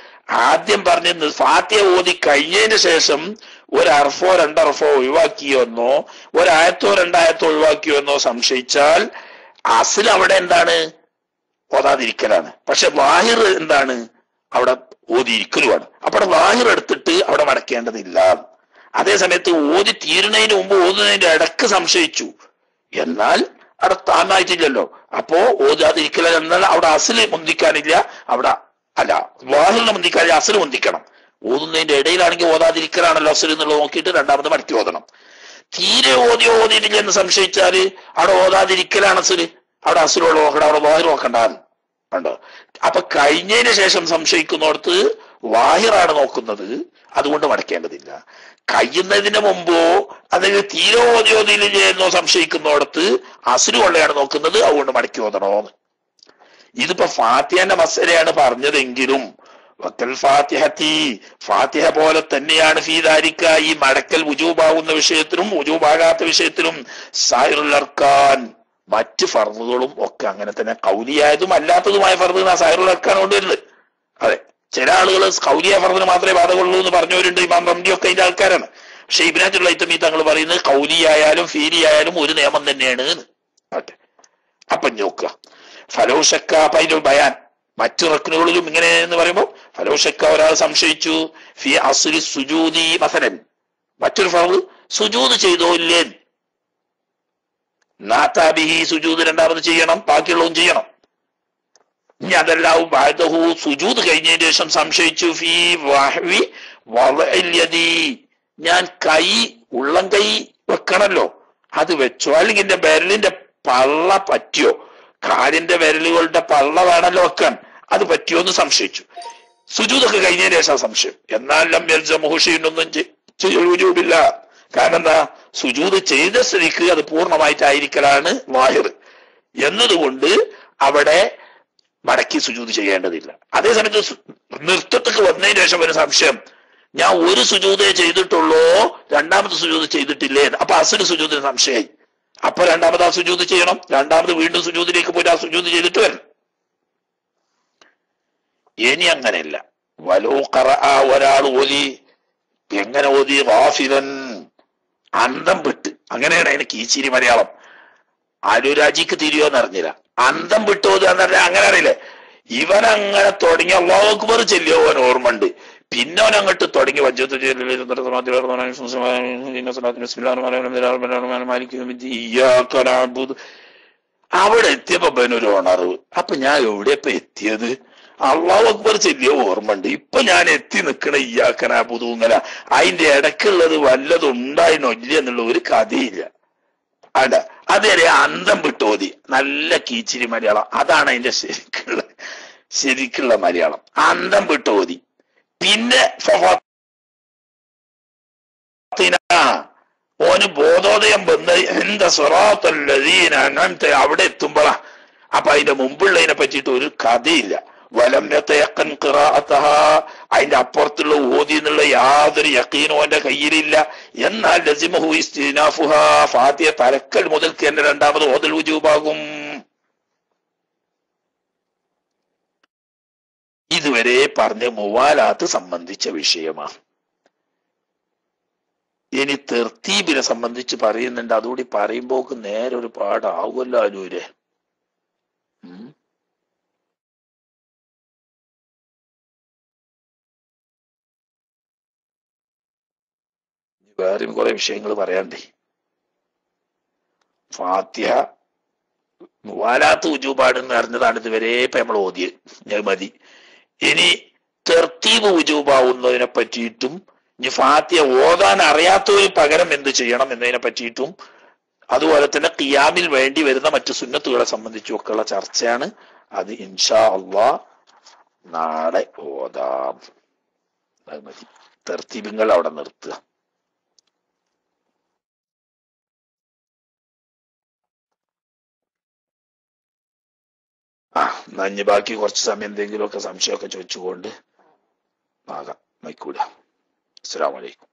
Speaker 1: ആദ്യം പറഞ്ഞ ഫാത്തിഹ ഓതി കഴിഞ്ഞതിന് ശേഷം ഒരു അർഫോ രണ്ടർഫോ ഒഴിവാക്കിയോന്നോ ഒരായത്തോ രണ്ടായത്തോ ഒഴിവാക്കിയോന്നോ സംശയിച്ചാൽ അസ്ൽ അവിടെ എന്താണ്? ഓതാതിരിക്കലാണ്. പക്ഷെ വാഹിർ എന്താണ്? അവിടെ ഓതിയിരിക്കലുമാണ്. അപ്പോൾ വാഹിർ എടുത്തിട്ട് അവിടെ മടക്കേണ്ടതില്ല. അതേ സമയത്ത് ഓതി തീരുന്നതിന് മുമ്പ് ഓതുന്നതിന്റെ ഇടക്ക് സംശയിച്ചു എന്നാൽ അവിടെ താന്നായിട്ടില്ലല്ലോ, അപ്പോ ഓതാതിരിക്കല എന്നാൽ അവിടെ അസ്ല് മുന്തിക്കാനില്ല, അവിടെ അല്ല വാഹിറിനെ മുന്തിക്കാനില്ല, അസ്ല് മുന്തിക്കണം. ഓതുന്നതിന്റെ ഇടയിലാണെങ്കിൽ ഓതാതിരിക്കലാണല്ലോ അസ്ല് എന്നുള്ളത് നോക്കിയിട്ട് രണ്ടാമത് മടക്കി ഓതണം. തീരെ ഓതിയോ ഓതിയിട്ടില്ല എന്ന് സംശയിച്ചാല് അവിടെ ഓതാതിരിക്കലാണ് അസ്ല്, അവിടെ അസ്ലുള്ള നോക്കണ്ട, അവിടെ വാഹിർ നോക്കണ്ടാന്ന് കണ്ടോ. അപ്പൊ കഴിഞ്ഞതിന് ശേഷം സംശയിക്കുന്നിടത്ത് വാഹിറാണ് നോക്കുന്നത്, അതുകൊണ്ട് മടക്കേണ്ടതില്ല. കഴിയുന്നതിന് മുമ്പോ അല്ലെങ്കിൽ തീരെ ഓതിയോതിയില്ലെന്നോ സംശയിക്കുന്നിടത്ത് അസ്ല് കൊള്ളയാണ് നോക്കുന്നത്, അതുകൊണ്ട് മടക്കി ഓതണോന്ന്. ഇതിപ്പോ ഫാത്തിഹന്റെ മസലയാണ് പറഞ്ഞതെങ്കിലും വക്കൽ ഫാത്തിഹത്തി, ഫാത്തിഹ പോലെ തന്നെയാണ് ഫീദാരിക്ക, ഈ മടക്കൽ വുജൂബാവുന്ന വിഷയത്തിലും വുജൂബാകാത്ത വിഷയത്തിലും സായിറുൽ അർക്കാൻ, മറ്റ് ഫർളുകളും ഒക്കെ അങ്ങനെ തന്നെ. കൗലിയായതും അല്ലാത്തതുമായ ഫർദ് സായിറുൽ അർക്കാൻ കൊണ്ടുവരുന്നത്. അതെ, ചില ആളുകൾ കൗലിയ ഫർദിന് മാത്രമേ ബാധകമുള്ളൂ എന്ന് പറഞ്ഞവരുണ്ട്. ഇമാം റംലി ഒക്കെ അതിന്റെ ആൾക്കാരാണ്. പക്ഷെ ഇബ്നു ഹജറുൽ ഹൈതമി തങ്ങൾ പറയുന്നത് കൗലിയായാലും ഫീലിയായാലും ഒരു നിയമം തന്നെയാണ്. ഓക്കെ, അപ്പൊ നോക്കുക ഫലോഷക്ക പൈനുൽ ബയാൻ, മറ്റു റക്നുകളിലും ഇങ്ങനെ എന്ന് പറയുമ്പോൾ ഫലോഷക്ക ഒരാൾ സംശയിച്ചു ഫി അസ്ലി സുജൂദി മസലൻ, മറ്റൊരു ഫർദ് സുജൂദ് ചെയ്തോ ഇല്ലേ, നാതാബിഹി, സുജൂദ് രണ്ടാമത് ചെയ്യണം, ബാക്കിയുള്ളതും ചെയ്യണം. ഇനി അതെല്ലാവും ബാദഹു, സുജൂദ് കഴിഞ്ഞതിന് ശേഷം സംശയിച്ചു ഫീ വഹ്വി വളഇൽ യദി, ഞാൻ കൈ ഉള്ളം കൈ വെക്കണല്ലോ അത് വെച്ചോ, അല്ലെങ്കിൽ എന്റെ വിരലിന്റെ പള്ള പറ്റിയോ, കാലിന്റെ വിരലുകളുടെ പള്ള വേണമല്ലോ വെക്കാൻ, അത് പറ്റിയോ എന്ന് സംശയിച്ചു. സുജൂദൊക്കെ കഴിഞ്ഞതിന് ശേഷം സംശയം. എന്നാൽ ലം യൽസമുഹു ഷൈഉൻ വുജൂബില്ല. കാരണം എന്താ? സുജൂദ് ചെയ്ത സ്ഥിതിക്ക് അത് പൂർണ്ണമായിട്ടായിരിക്കലാണ് വാഹിർ എന്നതുകൊണ്ട് അവിടെ മടക്കി സുജൂദ് ചെയ്യേണ്ടതില്ല. അതേസമയത്ത് നൃത്തത്തിക്ക് വന്നതിന് ശേഷം ഒരു സംശയം, ഞാൻ ഒരു സുജൂദേ ചെയ്തിട്ടുള്ളൂ, രണ്ടാമത് സുജൂദ് ചെയ്തിട്ടില്ലേ, അപ്പൊ അസ്ല് സുജൂദിന് സംശയമായി. അപ്പൊ രണ്ടാമത് ആ സുജൂദ് ചെയ്യണം, രണ്ടാമത് വീണ്ടും സുജൂദിലേക്ക് പോയിട്ട് ആ സുജൂദ് ചെയ്തിട്ട് വരണം. ഇനി അങ്ങനെയല്ല, വലോ ഖറഅ, ഒരാൾ ഓതി, എങ്ങനെ ഓതി? ഗാഫിലൻ, അന്തം വിട്ട്. അങ്ങനെയാണ് അതിന് കീച്ചിരി മലയാളം. അനുരാജിക്ക് തിരിയോന്ന് അറിഞ്ഞില്ല, അന്തം വിട്ടു ഓതുക എന്ന് പറഞ്ഞാൽ അങ്ങനെ അറിയില്ലേ. ഇവൻ അങ്ങനെ തുടങ്ങി അല്ലാഹു അക്ബർ ചെല്ലിയോ അവൻ ഓർമ്മ ഉണ്ട്, പിന്നെ അവൻ അങ്ങോട്ട് തുടങ്ങി അവിടെ എത്തിയപ്പോ അവനൊരു ഉണർവ്. അപ്പൊ ഞാൻ എവിടെയപ്പോ എത്തിയത്? അല്ലാഹു അക്ബർ ചെല്ലിയോ ഓർമ്മ ഉണ്ട്, ഇപ്പൊ ഞാൻ എത്തി നിക്കണ ഇയ്യാക്കന പുതുങ്ങല. അതിന്റെ ഇടയ്ക്കുള്ളത് വല്ലതും ഉണ്ടായിനോ ഇല്ല എന്നുള്ള ഒരു കഥയില്ല. അല്ല, അതുവരെ അന്തം വിട്ടോതി. നല്ല കീച്ചിരി മലയാളം, അതാണ് അതിന്റെ ശരിക്കുള്ള മലയാളം. അന്തം വിട്ടോതി. പിന്നെ ഓന് ബോധോദയം വന്ന് എന്താ സ്വറാത്തല്ലദീന അൻഅംത, അവിടെ എത്തുമ്പോഴാ അപ്പൊ അതിന്റെ മുമ്പുള്ളതിനെ പറ്റിയിട്ട് ഒരു കഥയില്ല. വലം യതയഖൻ ഖിറാഅതഹ, അതിന്റെ അപ്പുറത്തുള്ള ഓതി എന്നുള്ള യാതൊരു യഖീനും അവന്റെ കയ്യിലില്ല. എന്നാൽ ലസിമഹു ഇസ്തിനാഫുഹാ, ഫാത്തിഹ തലക്കൽ മുതൽക്ക് തന്നെ രണ്ടാമത് ഓതൽ വുജൂബാകും. ഇതുവരെ പറഞ്ഞ മുവാലാത്ത് സംബന്ധിച്ച വിഷയമാണ്. ഇനി തെർത്തീബിനെ സംബന്ധിച്ച് പറയുന്നുണ്ട്. അതുകൂടി പറയുമ്പോക്ക് നേരെ ഒരു പാടാവുമല്ലോ അനൂര്. വേറെയും കുറെ വിഷയങ്ങൾ പറയാണ്ടേ. ഫാത്തിഹ മുവാലാത്ത് ഉജൂബാണെന്ന് അറിഞ്ഞതാണ് ഇതുവരെ ഇപ്പൊ നമ്മൾ ഓതിയത്. ഞാൻ മതി. ഇനി തെർത്തീബ് ഉജൂബാവുന്നതിനെ പറ്റിയിട്ടും, ഇനി ഫാത്തിഹ ഓതാൻ അറിയാത്തവര് പകരം എന്ത് ചെയ്യണം എന്നതിനെ പറ്റിയിട്ടും, അതുപോലെ തന്നെ ഖിയാമിൽ വേണ്ടി വരുന്ന മറ്റു സുന്നത്തുകളെ സംബന്ധിച്ചും ഒക്കെയുള്ള ചർച്ചയാണ്. അത് ഇൻഷാ അള്ളാഹ് നാളെ ഓതാം. അത് മതി. തെർത്തീബുകൾ അവിടെ നിർത്തുക. എന്നാ ഇനി ബാക്കി കുറച്ച് സമയം എന്തെങ്കിലുമൊക്കെ സംശയമൊക്കെ ചോദിച്ചുകൊണ്ട് ആകാം. മൈക്കൂല. അസ്സലാമു അലൈക്കും.